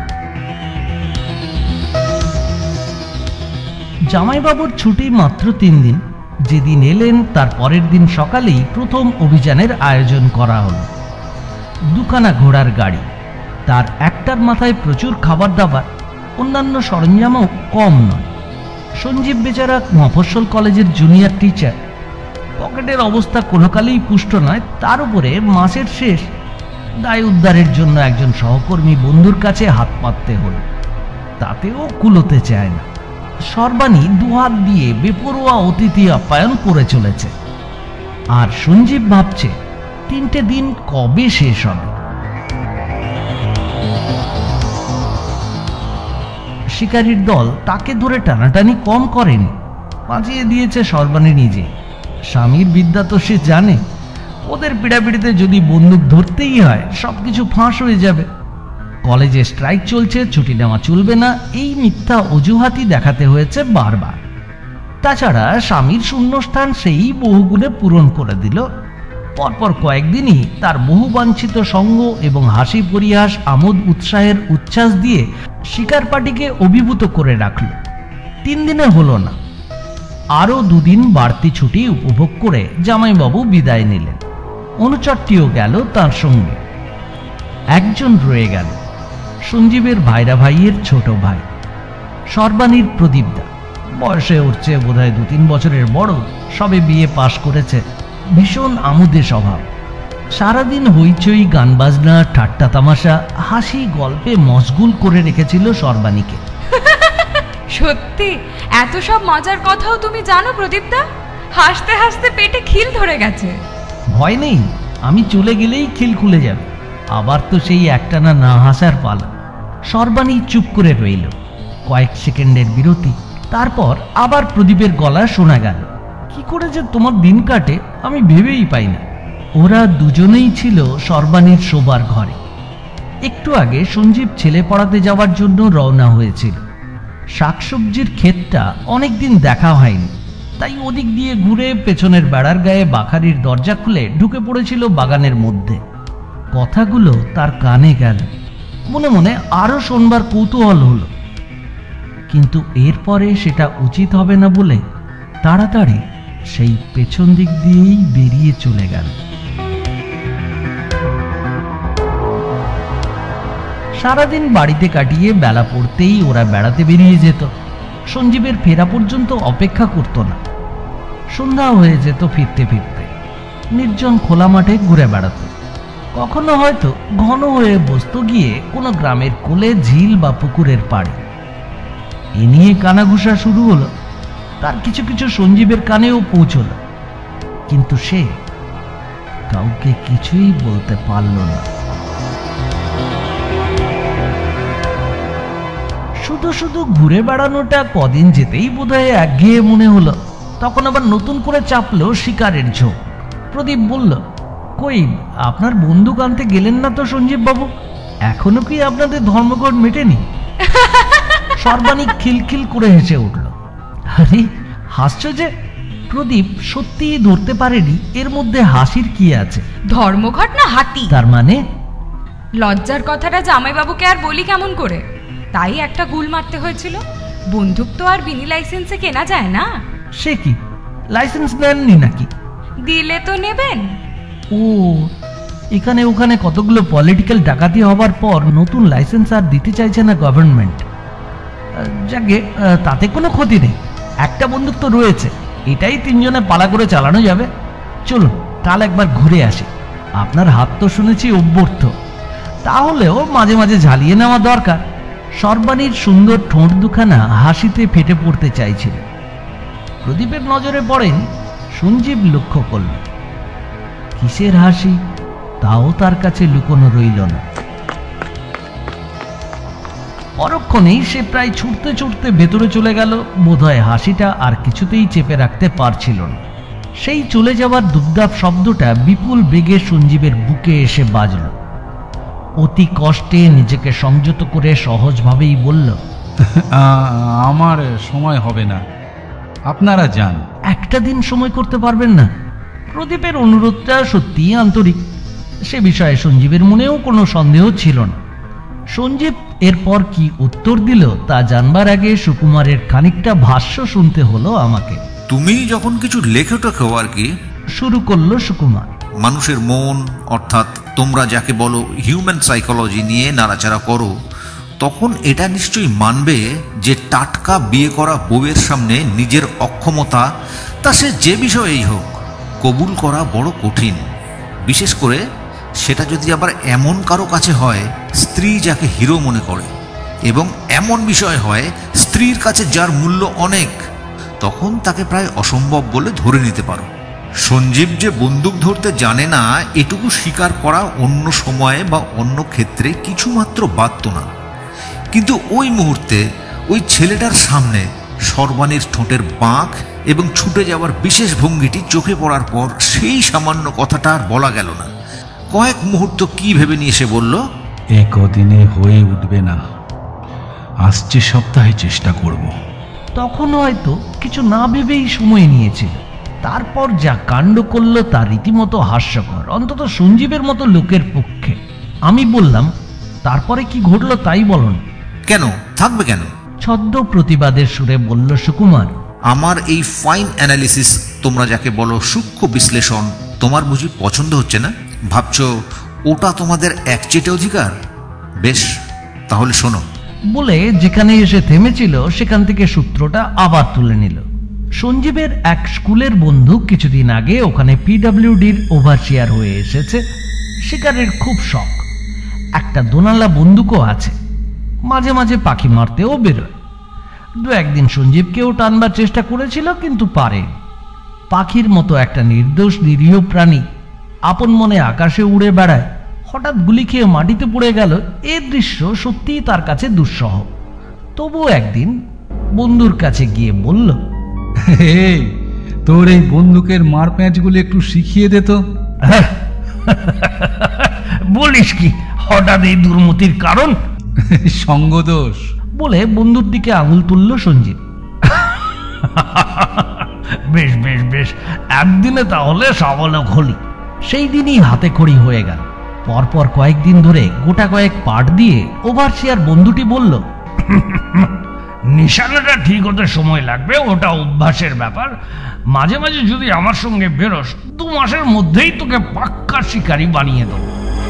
জামাইবাবুর ছুটি মাত্র তিন দিন। যেদিন এলেন তার পরের দিন সকালেই প্রথম অভিযানের আয়োজন করা হলো। দুখানা ঘোড়ার গাড়ি, তার একটার মাথায় প্রচুর খাবার দাবার, অন্যান্য সরঞ্জামও কম নয়। সঞ্জীব বেচারা মফস্বল কলেজের জুনিয়র টিচার, পকেটের অবস্থা কোনোকালেই পুষ্ট নয়। তার উপরে মাসের শেষ, দায় উদ্ধারের জন্য একজন সহকর্মী বন্ধুর কাছে হাত পাততে হল, তাতেও কুলোতে চায় না। সর্বাণী দুহাত দিয়ে বেপরোয়া অতিথি আপ্যায়ন করে চলেছে, আর সঞ্জীব ভাবছে তিনটে দিন কবে শেষ হবে। শিকারীর দল তাকে ধরে টানাটানি কম করেনি, বাঁচিয়ে দিয়েছে সর্বাণী নিজে। স্বামীর বিদ্যা তো সে জানে, ওদের পিড়াপিড়িতে যদি বন্দুক ধরতেই হয় সবকিছু ফাঁস হয়ে যাবে। কলেজে স্ট্রাইক চলছে, ছুটি নেওয়া চলবে না, এই মিথ্যা অজুহাতই দেখাতে হয়েছে বারবার। তাছাড়া স্বামীর শূন্যস্থান সেই বহুগুণে পূরণ করে দিল। পরপর কয়েকদিনই তার বহু বাঞ্ছিত সঙ্গ এবং হাসি পরিহাস আমোদ উৎসাহের উচ্ছ্বাস দিয়ে শিকার পার্টিকে অভিভূত করে রাখল। তিন দিনে হলো না, আরও দুদিন বাড়তি ছুটি উপভোগ করে জামাইবাবু বিদায় নিলেন। অনুচরটিও গেল তার সঙ্গে। একজন রয়ে গেল, সঞ্জীবের ভাইরা ভাইয়ের ছোট ভাই সর্বাণীর প্রদীপদা। বয়সে ওর চেয়ে বোধ হয় দু তিন বছরের বড়, সবে বিয়ে পাশ করেছে। ভীষণ আমোদে স্বভাব। সারাদিন হইচই, গান বাজনা, ঠাট্টা তামাশা, হাসি গল্পে মশগুল করে রেখেছিল সর্বাণীকে। সত্যি এত সব মজার কথাও তুমি জানো প্রদীপদা? হাসতে হাসতে পেটে খিল ধরে গেছে। ভয় নেই, আমি চলে গেলেই খিল খুলে যাবে। আবার তো সেই একটানা না হাসার পালা। সর্বাণী চুপ করে রইল। কয়েক সেকেন্ডের বিরতি, তারপর আবার প্রদীপের গলা শোনা গেল, কি করে যে তোমার দিন কাটে আমি ভেবেই পাই না। ওরা দুজনেই ছিল সর্বাণীর শোবার ঘরে। একটু আগে সঞ্জীব ছেলে পড়াতে যাওয়ার জন্য রওনা হয়েছিল। শাকসবজির ক্ষেতটা অনেকদিন দেখা হয়নি, তাই ওদিক দিয়ে ঘুরে পেছনের বেড়ার গায়ে বাখারির দরজা খুলে ঢুকে পড়েছিল বাগানের মধ্যে। কথাগুলো তার কানে গেল, মনে মনে আরো শোনবার কৌতূহল হলো, কিন্তু এরপরে সেটা উচিত হবে না বলে তাড়াতাড়ি সেই পেছন দিক দিয়েই বেরিয়ে চলে গেল। সারাদিন বাড়িতে কাটিয়ে বেলা পড়তেই ওরা বেড়াতে বেরিয়ে যেত। সঞ্জীবের ফেরা পর্যন্ত অপেক্ষা করত না। সন্ধ্যা হয়ে যেত ফিরতে ফিরতে। নির্জন খোলা মাঠে ঘুরে বেড়াত। কখনো হয়তো ঘন হয়ে বসত গিয়ে কোনো গ্রামের কোলে, ঝিল বা পুকুরের পাড়ে। এ নিয়ে কানাঘুষা শুরু হলো। তার কিছু কিছু সঞ্জীবের কানেও পৌঁছল, কিন্তু সে কাউকে কিছুই বলতে পারল না। শুধু শুধু ঘুরে বেড়ানোটা কদিন যেতেই বোধহয় একঘেয়ে মনে হলো। তখন আবার নতুন করে চাপলো শিকারের ঝোঁক। প্রদীপ বলল, কই আপনার বন্দুক আনতে গেলেন না তো সঞ্জীব বাবু? এখনো কি আপনাদের ধর্মঘট মেটেনি? সর্বাণী খিলখিল করে হেসে উঠল। আরে হাসছো যে? প্রদীপ সত্যিই ধরতে পারেনি এর মধ্যে হাসির কি আছে। ধর্মঘট না হাতি? তার মানে? লজ্জার কথাটা জামাইবাবুকে আর বলি কেমন করে, তাই একটা গুল মারতে হয়েছিল। বন্দুক তো আর বিনি লাইসেন্সে কেনা যায় না। সে কি, লাইসেন্স নেননি নাকি? দিলে তো নেবেন। ও এখানে ওখানে কতগুলো পলিটিক্যাল ডাকাতি হবার পর নতুন লাইসেন্স আর দিতে চাইছে না গভর্নমেন্ট। যাকে তাতে কোনো ক্ষতি নেই, একটা বন্দুক তো রয়েছে, এটাই তিনজনে পালা করে চালানো যাবে। চলুন কাল একবার ঘুরে আসি, আপনার হাত তো শুনেছি অভ্যর্থ, তাহলেও মাঝে মাঝে ঝালিয়ে নেওয়া দরকার। সর্বাণীর সুন্দর ঠোঁট দুখানা হাসিতে ফেটে পড়তে চাইছিল। প্রদীপের নজরে পড়েন সঞ্জীব লক্ষ্য করল। কিসের হাসি তাও তার কাছে লুকোনো রইল না। পরক্ষণেই সে প্রায় ছুটতে ছুটতে ভেতরে চলে গেল। বোধহয় হাসিটা আর কিছুতেই চেপে রাখতে পারছিল না। সেই চলে যাওয়ার দুর্দাপ শব্দটা বিপুল বেগে সঞ্জীবের বুকে এসে বাজল। অতি কষ্টে নিজেকে সংযত করে সহজভাবেই বলল, আমার সময় হবে না, আপনারা যান। একটা দিন সময় করতে পারবেন না? প্রদীপের অনুরোধটা সত্যিই আন্তরিক, সে বিষয়ে সঞ্জীবের মনেও কোনো সন্দেহ ছিল না। সঞ্জীব এরপর কি উত্তর দিল তা জানবার আগে সুকুমারের খানিকটা ভাষ্য শুনতে হলো আমাকে। তুমি যখন কিছু লেখো টেখো আর কি, শুরু করলো সুকুমার, মানুষের মন অর্থাৎ তোমরা যাকে বলো হিউম্যান সাইকোলজি নিয়ে নাড়াচাড়া করো, তখন এটা নিশ্চয়ই মানবে যে টাটকা বিয়ে করা বউয়ের সামনে নিজের অক্ষমতা, তা সে যে বিষয়েই হোক, কবুল করা বড় কঠিন। বিশেষ করে সেটা যদি আবার এমন কারো কাছে হয় স্ত্রী যাকে হিরো মনে করে, এবং এমন বিষয় হয় স্ত্রীর কাছে যার মূল্য অনেক, তখন তাকে প্রায় অসম্ভব বলে ধরে নিতে পারো। সঞ্জীব যে বন্দুক ধরতে জানে না এটুকু স্বীকার করা অন্য সময়ে বা অন্য ক্ষেত্রে কিছুমাত্র বাধ্য না, কিন্তু ওই মুহূর্তে ওই ছেলেটার সামনে সর্বাণীর ঠোঁটের বাঁক এবং ছুটে যাওয়ার বিশেষ ভঙ্গিটি চোখে পড়ার পর সেই সামান্য কথাটা আর বলা গেল না। কয়েক মুহূর্ত কি ভেবে নিয়ে সে বলল, এ কদিনে হয়ে উঠবে না, আসছে সপ্তাহে চেষ্টা করব। তখন হয়তো কিছু না ভেবেই সময় নিয়েছিল। তারপর যা কাণ্ড করলো তা রীতিমতো হাস্যকর, অন্তত সঞ্জীবের মতো লোকের পক্ষে। আমি বললাম, তারপরে কি ঘটলো তাই বলুন। কেন থাকবে কেন? ছদ্ম প্রতিবাদের সুরে বলল সুকুমার, আমার এই ফাইন অ্যানালিসিস, তোমরা যাকে বলো সূক্ষ্ম বিশ্লেষণ, তোমার বুঝি পছন্দ হচ্ছে না? ভাবছো ওটা তোমাদের একচেটে অধিকার? বেশ, তাহলে শোনো। বলে যেখানে এসে থেমেছিল সেখান থেকে সূত্রটা আবার তুলে নিল। সঞ্জীবের এক স্কুলের বন্ধু কিছুদিন আগে ওখানে পিডব্লিউডির ওভারসিয়ার হয়ে এসেছে। শিকারের খুব শখ, একটা দোনালা বন্দুকও আছে, মাঝে মাঝে পাখি মারতেও বেরোয়। দু একদিন সঞ্জীবকেও টানবার চেষ্টা করেছিল কিন্তু পারে। পাখির মতো একটা নির্দোষ নিরীহ প্রাণী আপন মনে আকাশে উড়ে বেড়ায়, হঠাৎ গুলি খেয়ে মাটিতে পড়ে গেল। এ দৃশ্য সত্যিই তার কাছে দুঃসহ। তবুও একদিন বন্ধুর কাছে গিয়ে বলল, তোর এই বন্দুকের মার প্যাঁচগুলো একটু শিখিয়ে দে তো। বলিস কি, হঠাৎ এই দুর্মতির কারণ? সঙ্গদোষ বলে বন্ধুর দিকে আঙুল তুলল সঞ্জীব। বেশ বেশ বেশ, একদিনে তাহলে সাবলক হলি। সেই দিনই হাতে খড়ি হয়ে গেল। পরপর কয়েকদিন ধরে গোটা কয়েক পাট দিয়ে ওভারসিয়ার বন্ধুটি বলল, নিশানাটা ঠিক হতে সময় লাগবে, ওটা অভ্যাসের ব্যাপার। মাঝে মাঝে যদি আমার সঙ্গে বেরোস, দু মাসের মধ্যেই তোকে পাক্কা শিকারী বানিয়ে দেবো।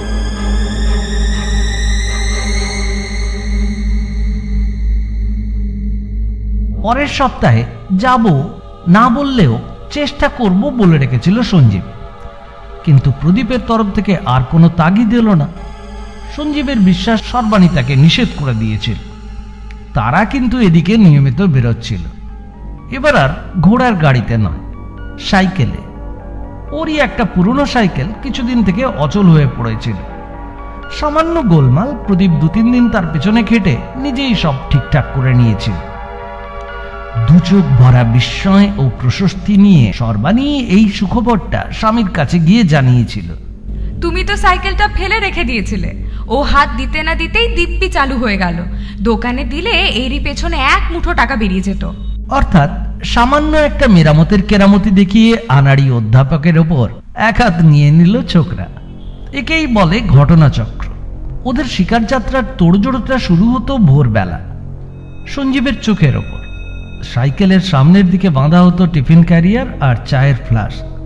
পরের সপ্তাহে যাব না বললেও চেষ্টা করব বলে রেখেছিল সঞ্জীব, কিন্তু প্রদীপের তরফ থেকে আর কোনো তাগিদ এলো না। সঞ্জীবের বিশ্বাস সর্বাণী তাকে নিষেধ করে দিয়েছিল। তারা কিন্তু এদিকে নিয়মিত বেরোচ্ছিল, এবার আর ঘোড়ার গাড়িতে নয়, সাইকেলে। ওরই একটা পুরনো সাইকেল কিছুদিন থেকে অচল হয়ে পড়েছিল। সামান্য গোলমাল, প্রদীপ দু তিন দিন তার পেছনে খেটে নিজেই সব ঠিকঠাক করে নিয়েছিল। দু চোখ ভরা বিস্ময় ও প্রশস্তি নিয়ে সর্বাণী এই সুখবরটা স্বামীর কাছে গিয়ে জানিয়েছিল। তুমি তো সাইকেলটা ফেলে রেখে দিয়েছিলে, ও হাত দিতে না দিতেই দিব্যি চালু হয়ে গেল। দোকানে দিলে এরই পেছনে এক মুঠো টাকা বেরিয়ে যেত। অর্থাৎ সামান্য একটা মেরামতের কেরামতি দেখিয়ে আনাড়ি অধ্যাপকের ওপর এক হাত নিয়ে নিল ছোকরা। একেই বলে ঘটনাচক্র। ওদের শিকার যাত্রার তোড়জোড়টা শুরু হতো ভোরবেলা, সঞ্জীবের চোখের ওপর। সাইকেলের সামনের দিকে বাঁধা হতো টিফিন ক্যারিয়ার আর চায়ের ফ্লাস্ক।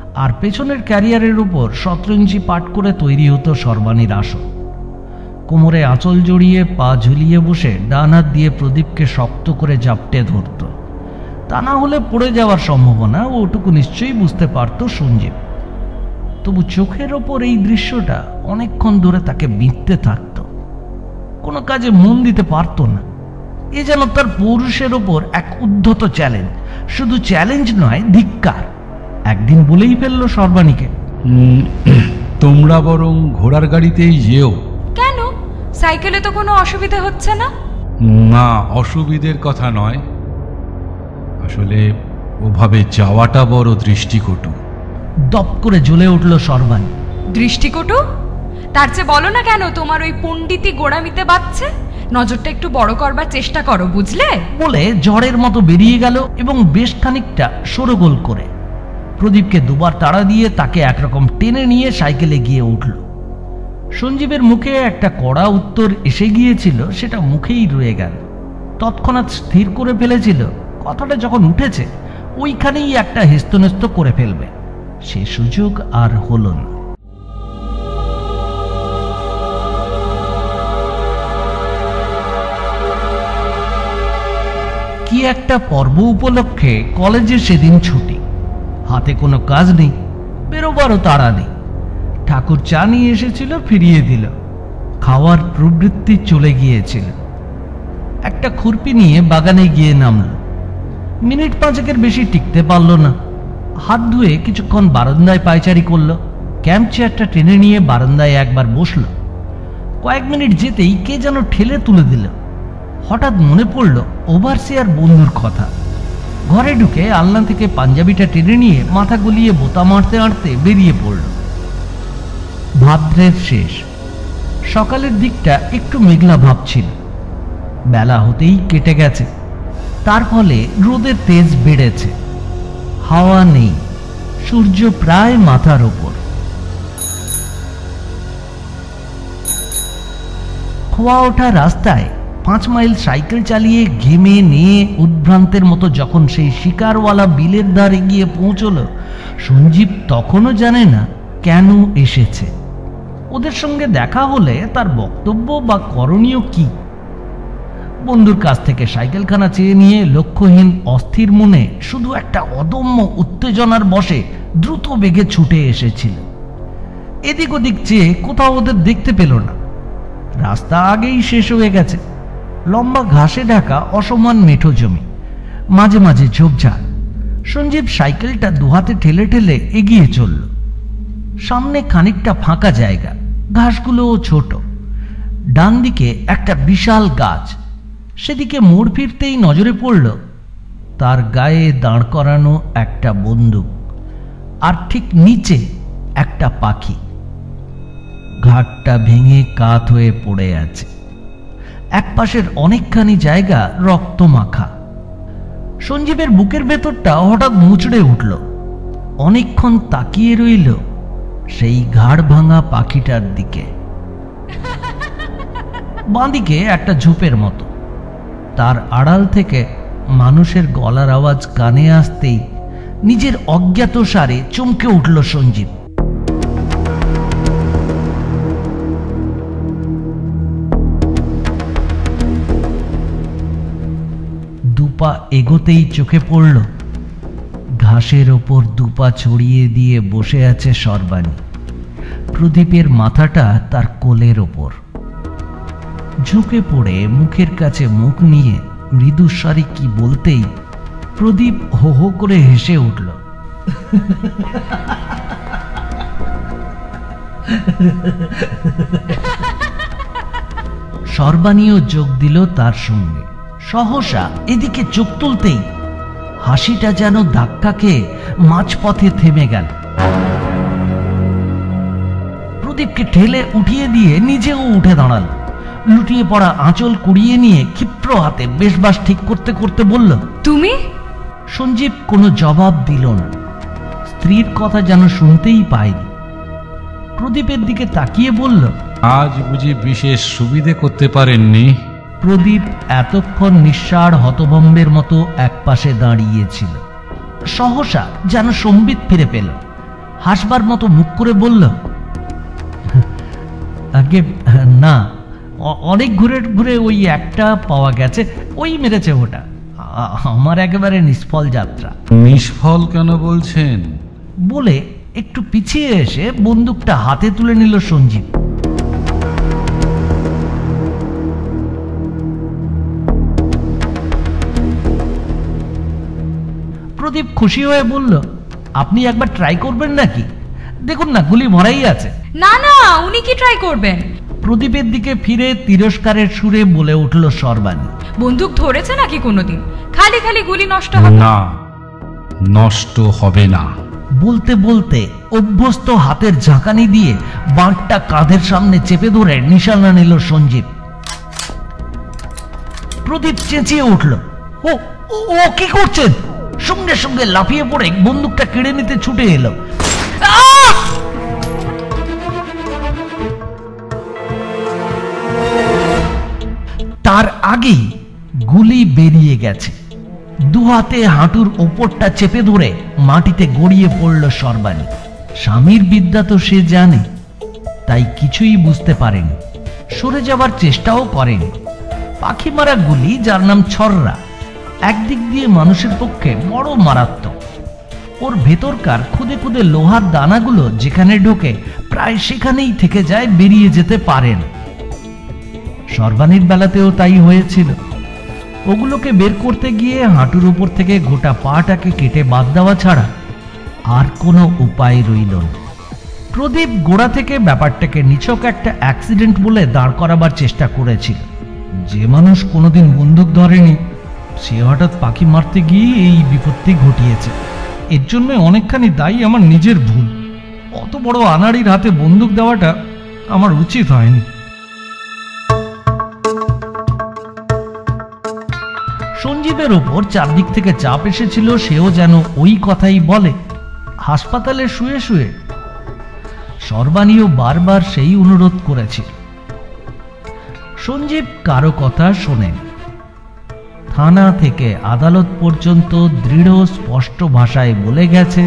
আর পেছনের ক্যারিয়ারের উপর সতেরো ইঞ্চি পাট করে তৈরি হতো সর্বাণীর আসন। কোমরে আঁচল জড়িয়ে পা ঝুলিয়ে বসে ডান হাত দিয়ে প্রদীপকে শক্ত করে জাপটে ধরত। তা না হলে পড়ে যাওয়ার সম্ভাবনা ওটুকু নিশ্চয়ই বুঝতে পারত সঞ্জীব। তবু চোখের ওপর এই দৃশ্যটা অনেকক্ষণ ধরে তাকে বিঁধতে থাকত। কোনো কাজে মন দিতে পারত না। এ যেন তার পৌরুষের ওপর এক উদ্ধত চ্যালেঞ্জ, শুধু চ্যালেঞ্জ নয়, ধিক্কার। একদিন বলেই ফেললো সর্বাণীকে, তোমরা বরং ঘোড়ার গাড়িতেই যেও। কেন? সাইকেলে তো কোনো অসুবিধা হচ্ছে না। না, অসুবিধের কথা নয়, আসলে ওভাবে যাওয়াটা বড় দৃষ্টিকটু। দপ করে জ্বলে উঠল সর্বাণী। দৃষ্টিকটু? তার চেয়ে বলো না কেন তোমার ওই পণ্ডিতি গোড়ামিতে বাজছে। নজরটা একটু বড় করবার চেষ্টা করো, বুঝলে? বলে ঝড়ের মতো বেরিয়ে গেল এবং বেশ খানিকটা সরগোল করে প্রদীপকে দুবার তাড়া দিয়ে তাকে একরকম টেনে নিয়ে সাইকেলে গিয়ে উঠল। সঞ্জীবের মুখে একটা কড়া উত্তর এসে গিয়েছিল, সেটা মুখেই রয়ে গেল। তৎক্ষণাৎ স্থির করে ফেলেছিল কথাটা যখন উঠেছে ওইখানেই একটা হেস্তনেস্ত করে ফেলবে। সে সুযোগ আর হল না। কি একটা পর্ব উপলক্ষে কলেজে সেদিন ছুটি, হাতে কোনো কাজ নেই, বেরোবারও তাড়া নেই। ঠাকুর চা নিয়ে এসেছিল, ফিরিয়ে দিল। খাওয়ার প্রবৃত্তি চলে গিয়েছিল। একটা খুরপি নিয়ে বাগানে গিয়ে নামল। মিনিট পাঁচেকের বেশি টিকতে পারল না। হাত ধুয়ে কিছুক্ষণ বারান্দায় পায়চারি করলো। ক্যাম্প চেয়ারটা টেনে নিয়ে বারান্দায় একবার বসল। কয়েক মিনিট যেতেই কে যেন ঠেলে তুলে দিল। হঠাৎ মনে পড়ল ওভারসিয়ার বন্ধুর কথা। ঘরে ঢুকে আলনা থেকে পাঞ্জাবিটা টেনে নিয়ে মাথা গলিয়ে বোতা মারতে মারতে বেরিয়ে পড়ল। ভাদ্রের শেষ, সকালের দিকটা একটু মেঘলা ভাব ছিল। বেলা হতেই কেটে গেছে, তার ফলে রোদের তেজ বেড়েছে। হাওয়া নেই, সূর্য প্রায় মাথার ওপর। খোয়া ওঠা রাস্তায় পাঁচ মাইল সাইকেল চালিয়ে ঘেমে নিয়ে উদ্ভ্রান্তের মতো যখন সেই শিকারওয়ালা বিলের ধারে গিয়ে পৌঁছল, সঞ্জীব তখনও জানে না কেন এসেছে। ওদের সঙ্গে দেখা হলে তার বক্তব্য বা করণীয় কি। বন্ধুর কাছ থেকে সাইকেলখানা চেয়ে নিয়ে লক্ষ্যহীন অস্থির মনে শুধু একটা অদম্য উত্তেজনার বশে দ্রুত বেগে ছুটে এসেছিল। এদিক ওদিক চেয়ে কোথাও ওদের দেখতে পেল না। রাস্তা আগেই শেষ হয়ে গেছে। লম্বা ঘাসে ঢাকা অসমান মেঠো জমি, মাঝে মাঝে ঝোপঝাড়। সঞ্জীব সাইকেলটা দুহাতে ঠেলে ঠেলে এগিয়ে চলল। সামনে খানিকটা ফাঁকা জায়গা, ঘাসগুলোও ছোট। ডান দিকে একটা বিশাল গাছ। সেদিকে মোড় ফিরতেই নজরে পড়ল তার গায়ে দাঁড় করানো একটা বন্দুক, আর ঠিক নিচে একটা পাখি। ঘাটটা ভেঙে কাত হয়ে পড়ে আছে। একপাশের অনেকখানি জায়গা রক্ত মাখা। সঞ্জীবের বুকের ভেতরটা হঠাৎ মুচড়ে উঠল। অনেকক্ষণ তাকিয়ে রইল সেই ঘাড় ভাঙা পাখিটার দিকে। বাঁদিকে একটা ঝোপের মতো। তার আড়াল থেকে মানুষের গলার আওয়াজ কানে আসতেই নিজের অজ্ঞাত সারে চমকে উঠল সঞ্জীব। দুপা এগোতেই চোখে পড়ল ঘাসের ওপর দুপা ছড়িয়ে দিয়ে বসে আছে সর্বাণী। প্রদীপের মাথাটা তার কোলের ওপর। ঝুঁকে পড়ে মুখের কাছে মুখ নিয়ে মৃদুস্বরে কি বলতেই প্রদীপ হো হো করে হেসে উঠল। সর্বাণীও যোগ দিল তার সঙ্গে। সহসা এদিকে চোখ তুলতেই হাসিটা যেন ধাক্কা খেয়ে মাঝপথে থেমে গেল। প্রদীপকে ঠেলে উঠিয়ে দিয়ে নিজেও উঠে দাঁড়াল। লুটিয়ে পড়া আঁচল কুড়িয়ে নিয়ে ক্ষিপ্র হাতে বেশবাস ঠিক করতে করতে বলল, তুমি? সঞ্জীব কোনো জবাব দিল না। স্ত্রীর কথা যেন শুনতেই পায়নি। প্রদীপের দিকে তাকিয়ে বলল, আজ বুঝি বিশেষ সুবিধে করতে পারেননি? প্রদীপ এতক্ষণ নিঃসাড় হতভম্বের মতো একপাশে দাঁড়িয়েছিল। সহসা যেন সম্বিত ফিরে পেল। হাসবার মতো মুখ করে বলল, আগে না, অনেক ঘুরে ঘুরে ওই একটা পাওয়া গেছে, ওই মেরেছে ওটা। আমার একেবারে নিষ্ফল যাত্রা। নিষ্ফল কেন বলছেন? বলে একটু পিছিয়ে এসে বন্দুকটা হাতে তুলে নিল সঞ্জীব। প্রদীপ খুশি হয়ে বলল, আপনি একবার ট্রাই করবেন নাকি? দেখুন না, গুলি ভরাই আছে। না না, উনি কি ট্রাই করবেন? প্রদীপের দিকে ফিরে তিরস্কারের সুরে বলে উঠল সর্বাণী, বন্দুক ধরেছে নাকি কোনোদিন? খালি খালি গুলি নষ্ট হবে না, নষ্ট হবে না। বলতে বলতে অভ্যস্ত হাতের ঝাঁকানি দিয়ে বাঁটটা কাঁধের সামনে চেপে ধরে নিশানা নিল সঞ্জীব। প্রদীপ চেঁচিয়ে উঠল, ও ও কি করছেন? সঙ্গে সঙ্গে লাফিয়ে পড়ে বন্দুকটা কেড়ে নিতে ছুটে এলো। তার আগেই গুলি বেরিয়ে গেছে। দু হাতে হাঁটুর ওপরটা চেপে ধরে মাটিতে গড়িয়ে পড়ল সর্বাণী। স্বামীর বিদ্যা তো সে জানে, তাই কিছুই বুঝতে পারেনি, সরে যাবার চেষ্টাও করেনি। পাখি মারা গুলি, যার নাম ছররা, একদিক দিয়ে মানুষের পক্ষে বড় মারাত্মক। ওর ভেতরকার খুদে খুদে লোহার দানাগুলো যেখানে ঢোকে প্রায় সেখানেই থেকে যায়, বেরিয়ে যেতে পারে না। সর্বাণীর বেলাতেও তাই হয়েছিল। ওগুলোকে বের করতে গিয়ে হাঁটুর উপর থেকে গোটা পাটাকে কেটে বাদ দেওয়া ছাড়া আর কোনো উপায় রইল না। প্রদীপ গোড়া থেকে ব্যাপারটাকে নিছক একটা অ্যাক্সিডেন্ট বলে দাঁড় করাবার চেষ্টা করেছিল। যে মানুষ কোনোদিন বন্দুক ধরেনি, সে হঠাৎ পাখি মারতে গিয়ে এই বিপত্তি ঘটিয়েছে। এর জন্য অনেকখানি দায়ী আমার নিজের ভুল। অত বড় আনাড়ির হাতে বন্দুক দেওয়াটা আমার উচিত হয়নি। সঞ্জীবের ওপর চারদিক থেকে চাপ এসেছিল, সেও যেন ওই কথাই বলে। হাসপাতালে শুয়ে শুয়ে সর্বাণীও বারবার সেই অনুরোধ করেছিল। সঞ্জীব কারো কথা শোনেন। থানা থেকে আদালত পর্যন্ত দৃঢ় স্পষ্ট ভাষায় বলে গেছে,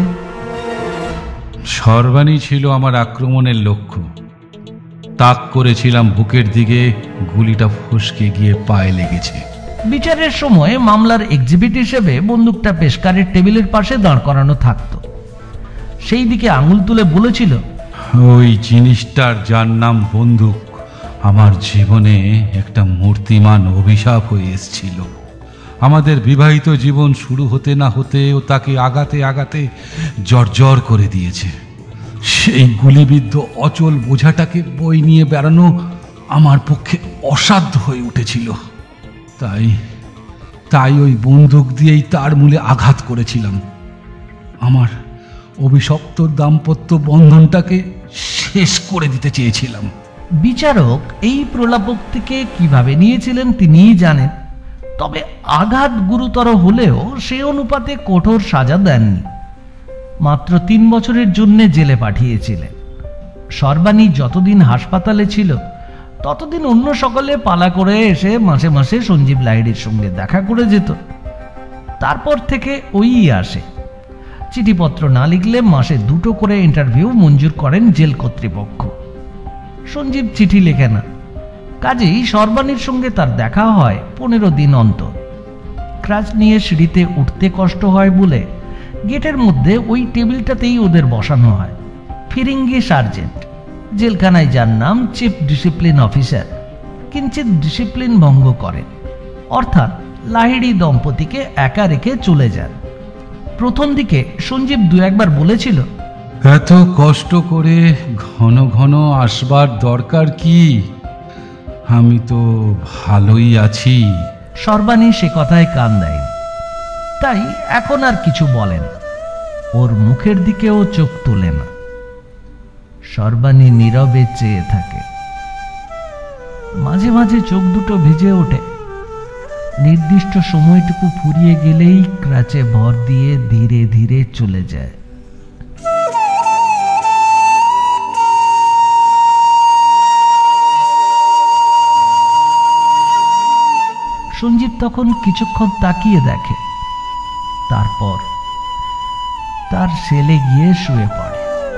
সর্বাণী ছিল আমার আক্রমণের লক্ষ্য। তাক করেছিলাম বুকের দিকে, গুলিটা ফসকে গিয়ে পায়ে লেগেছে। বিচারের সময় মামলার এক্সিবিট হিসেবে বন্দুকটা পেশকারের টেবিলের পাশে দাঁড় করানো থাকতো। সেই দিকে আঙুল তুলে বলেছিল, ওই জিনিসটার যার নাম বন্দুক আমার জীবনে একটা মূর্তিমান অভিশাপ হয়ে এসেছিল। আমাদের বিবাহিত জীবন শুরু হতে না হতে ও তাকে আগাতে আগাতে জর্জর করে দিয়েছে। সেই গুলিবিদ্ধ অচল বোঝাটাকে বই নিয়ে বেড়ানো আমার পক্ষে অসাধ্য হয়ে উঠেছিল। তাই তাই ওই বন্দুক দিয়েই তার মূলে আঘাত করেছিলাম। আমার অভিশপ্ত দাম্পত্য বন্ধনটাকে শেষ করে দিতে চেয়েছিলাম। বিচারক এই প্রলাপোক্তিকে কিভাবে নিয়েছিলেন তিনিই জানেন। তবে আঘাত গুরুতর হলেও সে অনুপাতে কঠোর সাজা দেননি। মাত্র তিন বছরের জন্য জেলে পাঠিয়েছিলেন। সর্বাণী যতদিন হাসপাতালে ছিল ততদিন অন্য সকলে পালা করে এসে মাসে মাসে সঞ্জীব লাহিড়ীর সঙ্গে দেখা করে যেত। তারপর থেকে ওই আসে। চিঠিপত্র না লিখলে মাসে দুটো করে ইন্টারভিউ মঞ্জুর করেন জেল কর্তৃপক্ষ। সঞ্জীব চিঠি লেখে না, কাজেই সর্বাণীর সঙ্গে তার দেখা হয় পনেরো দিন অন্তর। ক্রাচ নিয়ে সিঁড়িতে উঠতে কষ্ট হয় বলে গেটের মধ্যে ওই টেবিলটাতেই ওদের বসানো হয়। ফিরিঙ্গি সার্জেন্ট, জেলখানায় যার নাম চিফ ডিসিপ্লিন অফিসার, কিঞ্চিত ডিসিপ্লিন ভঙ্গ করেন, অর্থাৎ লাহিড়ী দম্পতিকে একা রেখে চলে যান। প্রথম দিকে সঞ্জীব দু একবার বলেছিল, এত কষ্ট করে ঘন ঘন আসবার দরকার কি? আমি তো ভালোই আছি। সর্বাণী সে কথায় কান দেয়নি, তাই এখন আর কিছু বলেন। ওর মুখের দিকেও চোখ তোলে না। সর্বাণী নীরবে চেয়ে থাকে। মাঝে মাঝে চোখ দুটো ভিজে ওঠে। নির্দিষ্ট সময়টুকু ফুরিয়ে গেলেই ক্রাচে ভর দিয়ে ধীরে ধীরে চলে যায়। সঞ্জীব তখন কিছুক্ষণ তাকিয়ে দেখে, তারপর তার সেলে গিয়ে শুয়ে পড়ে।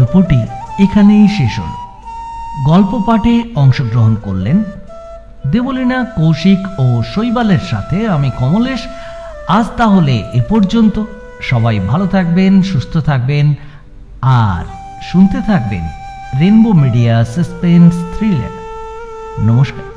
গল্পটি এখানেই শেষ হল। গল্প পাঠে অংশগ্রহণ করলেন দেবলীনা, কৌশিক ও শৈবালের সাথে আমি কমলেশ। আজ তাহলে এ পর্যন্ত। সবাই ভালো থাকবেন, সুস্থ থাকবেন আর শুনতে থাকবেন রেনবো মিডিয়া সাসপেন্স থ্রিলার। নমস্কার।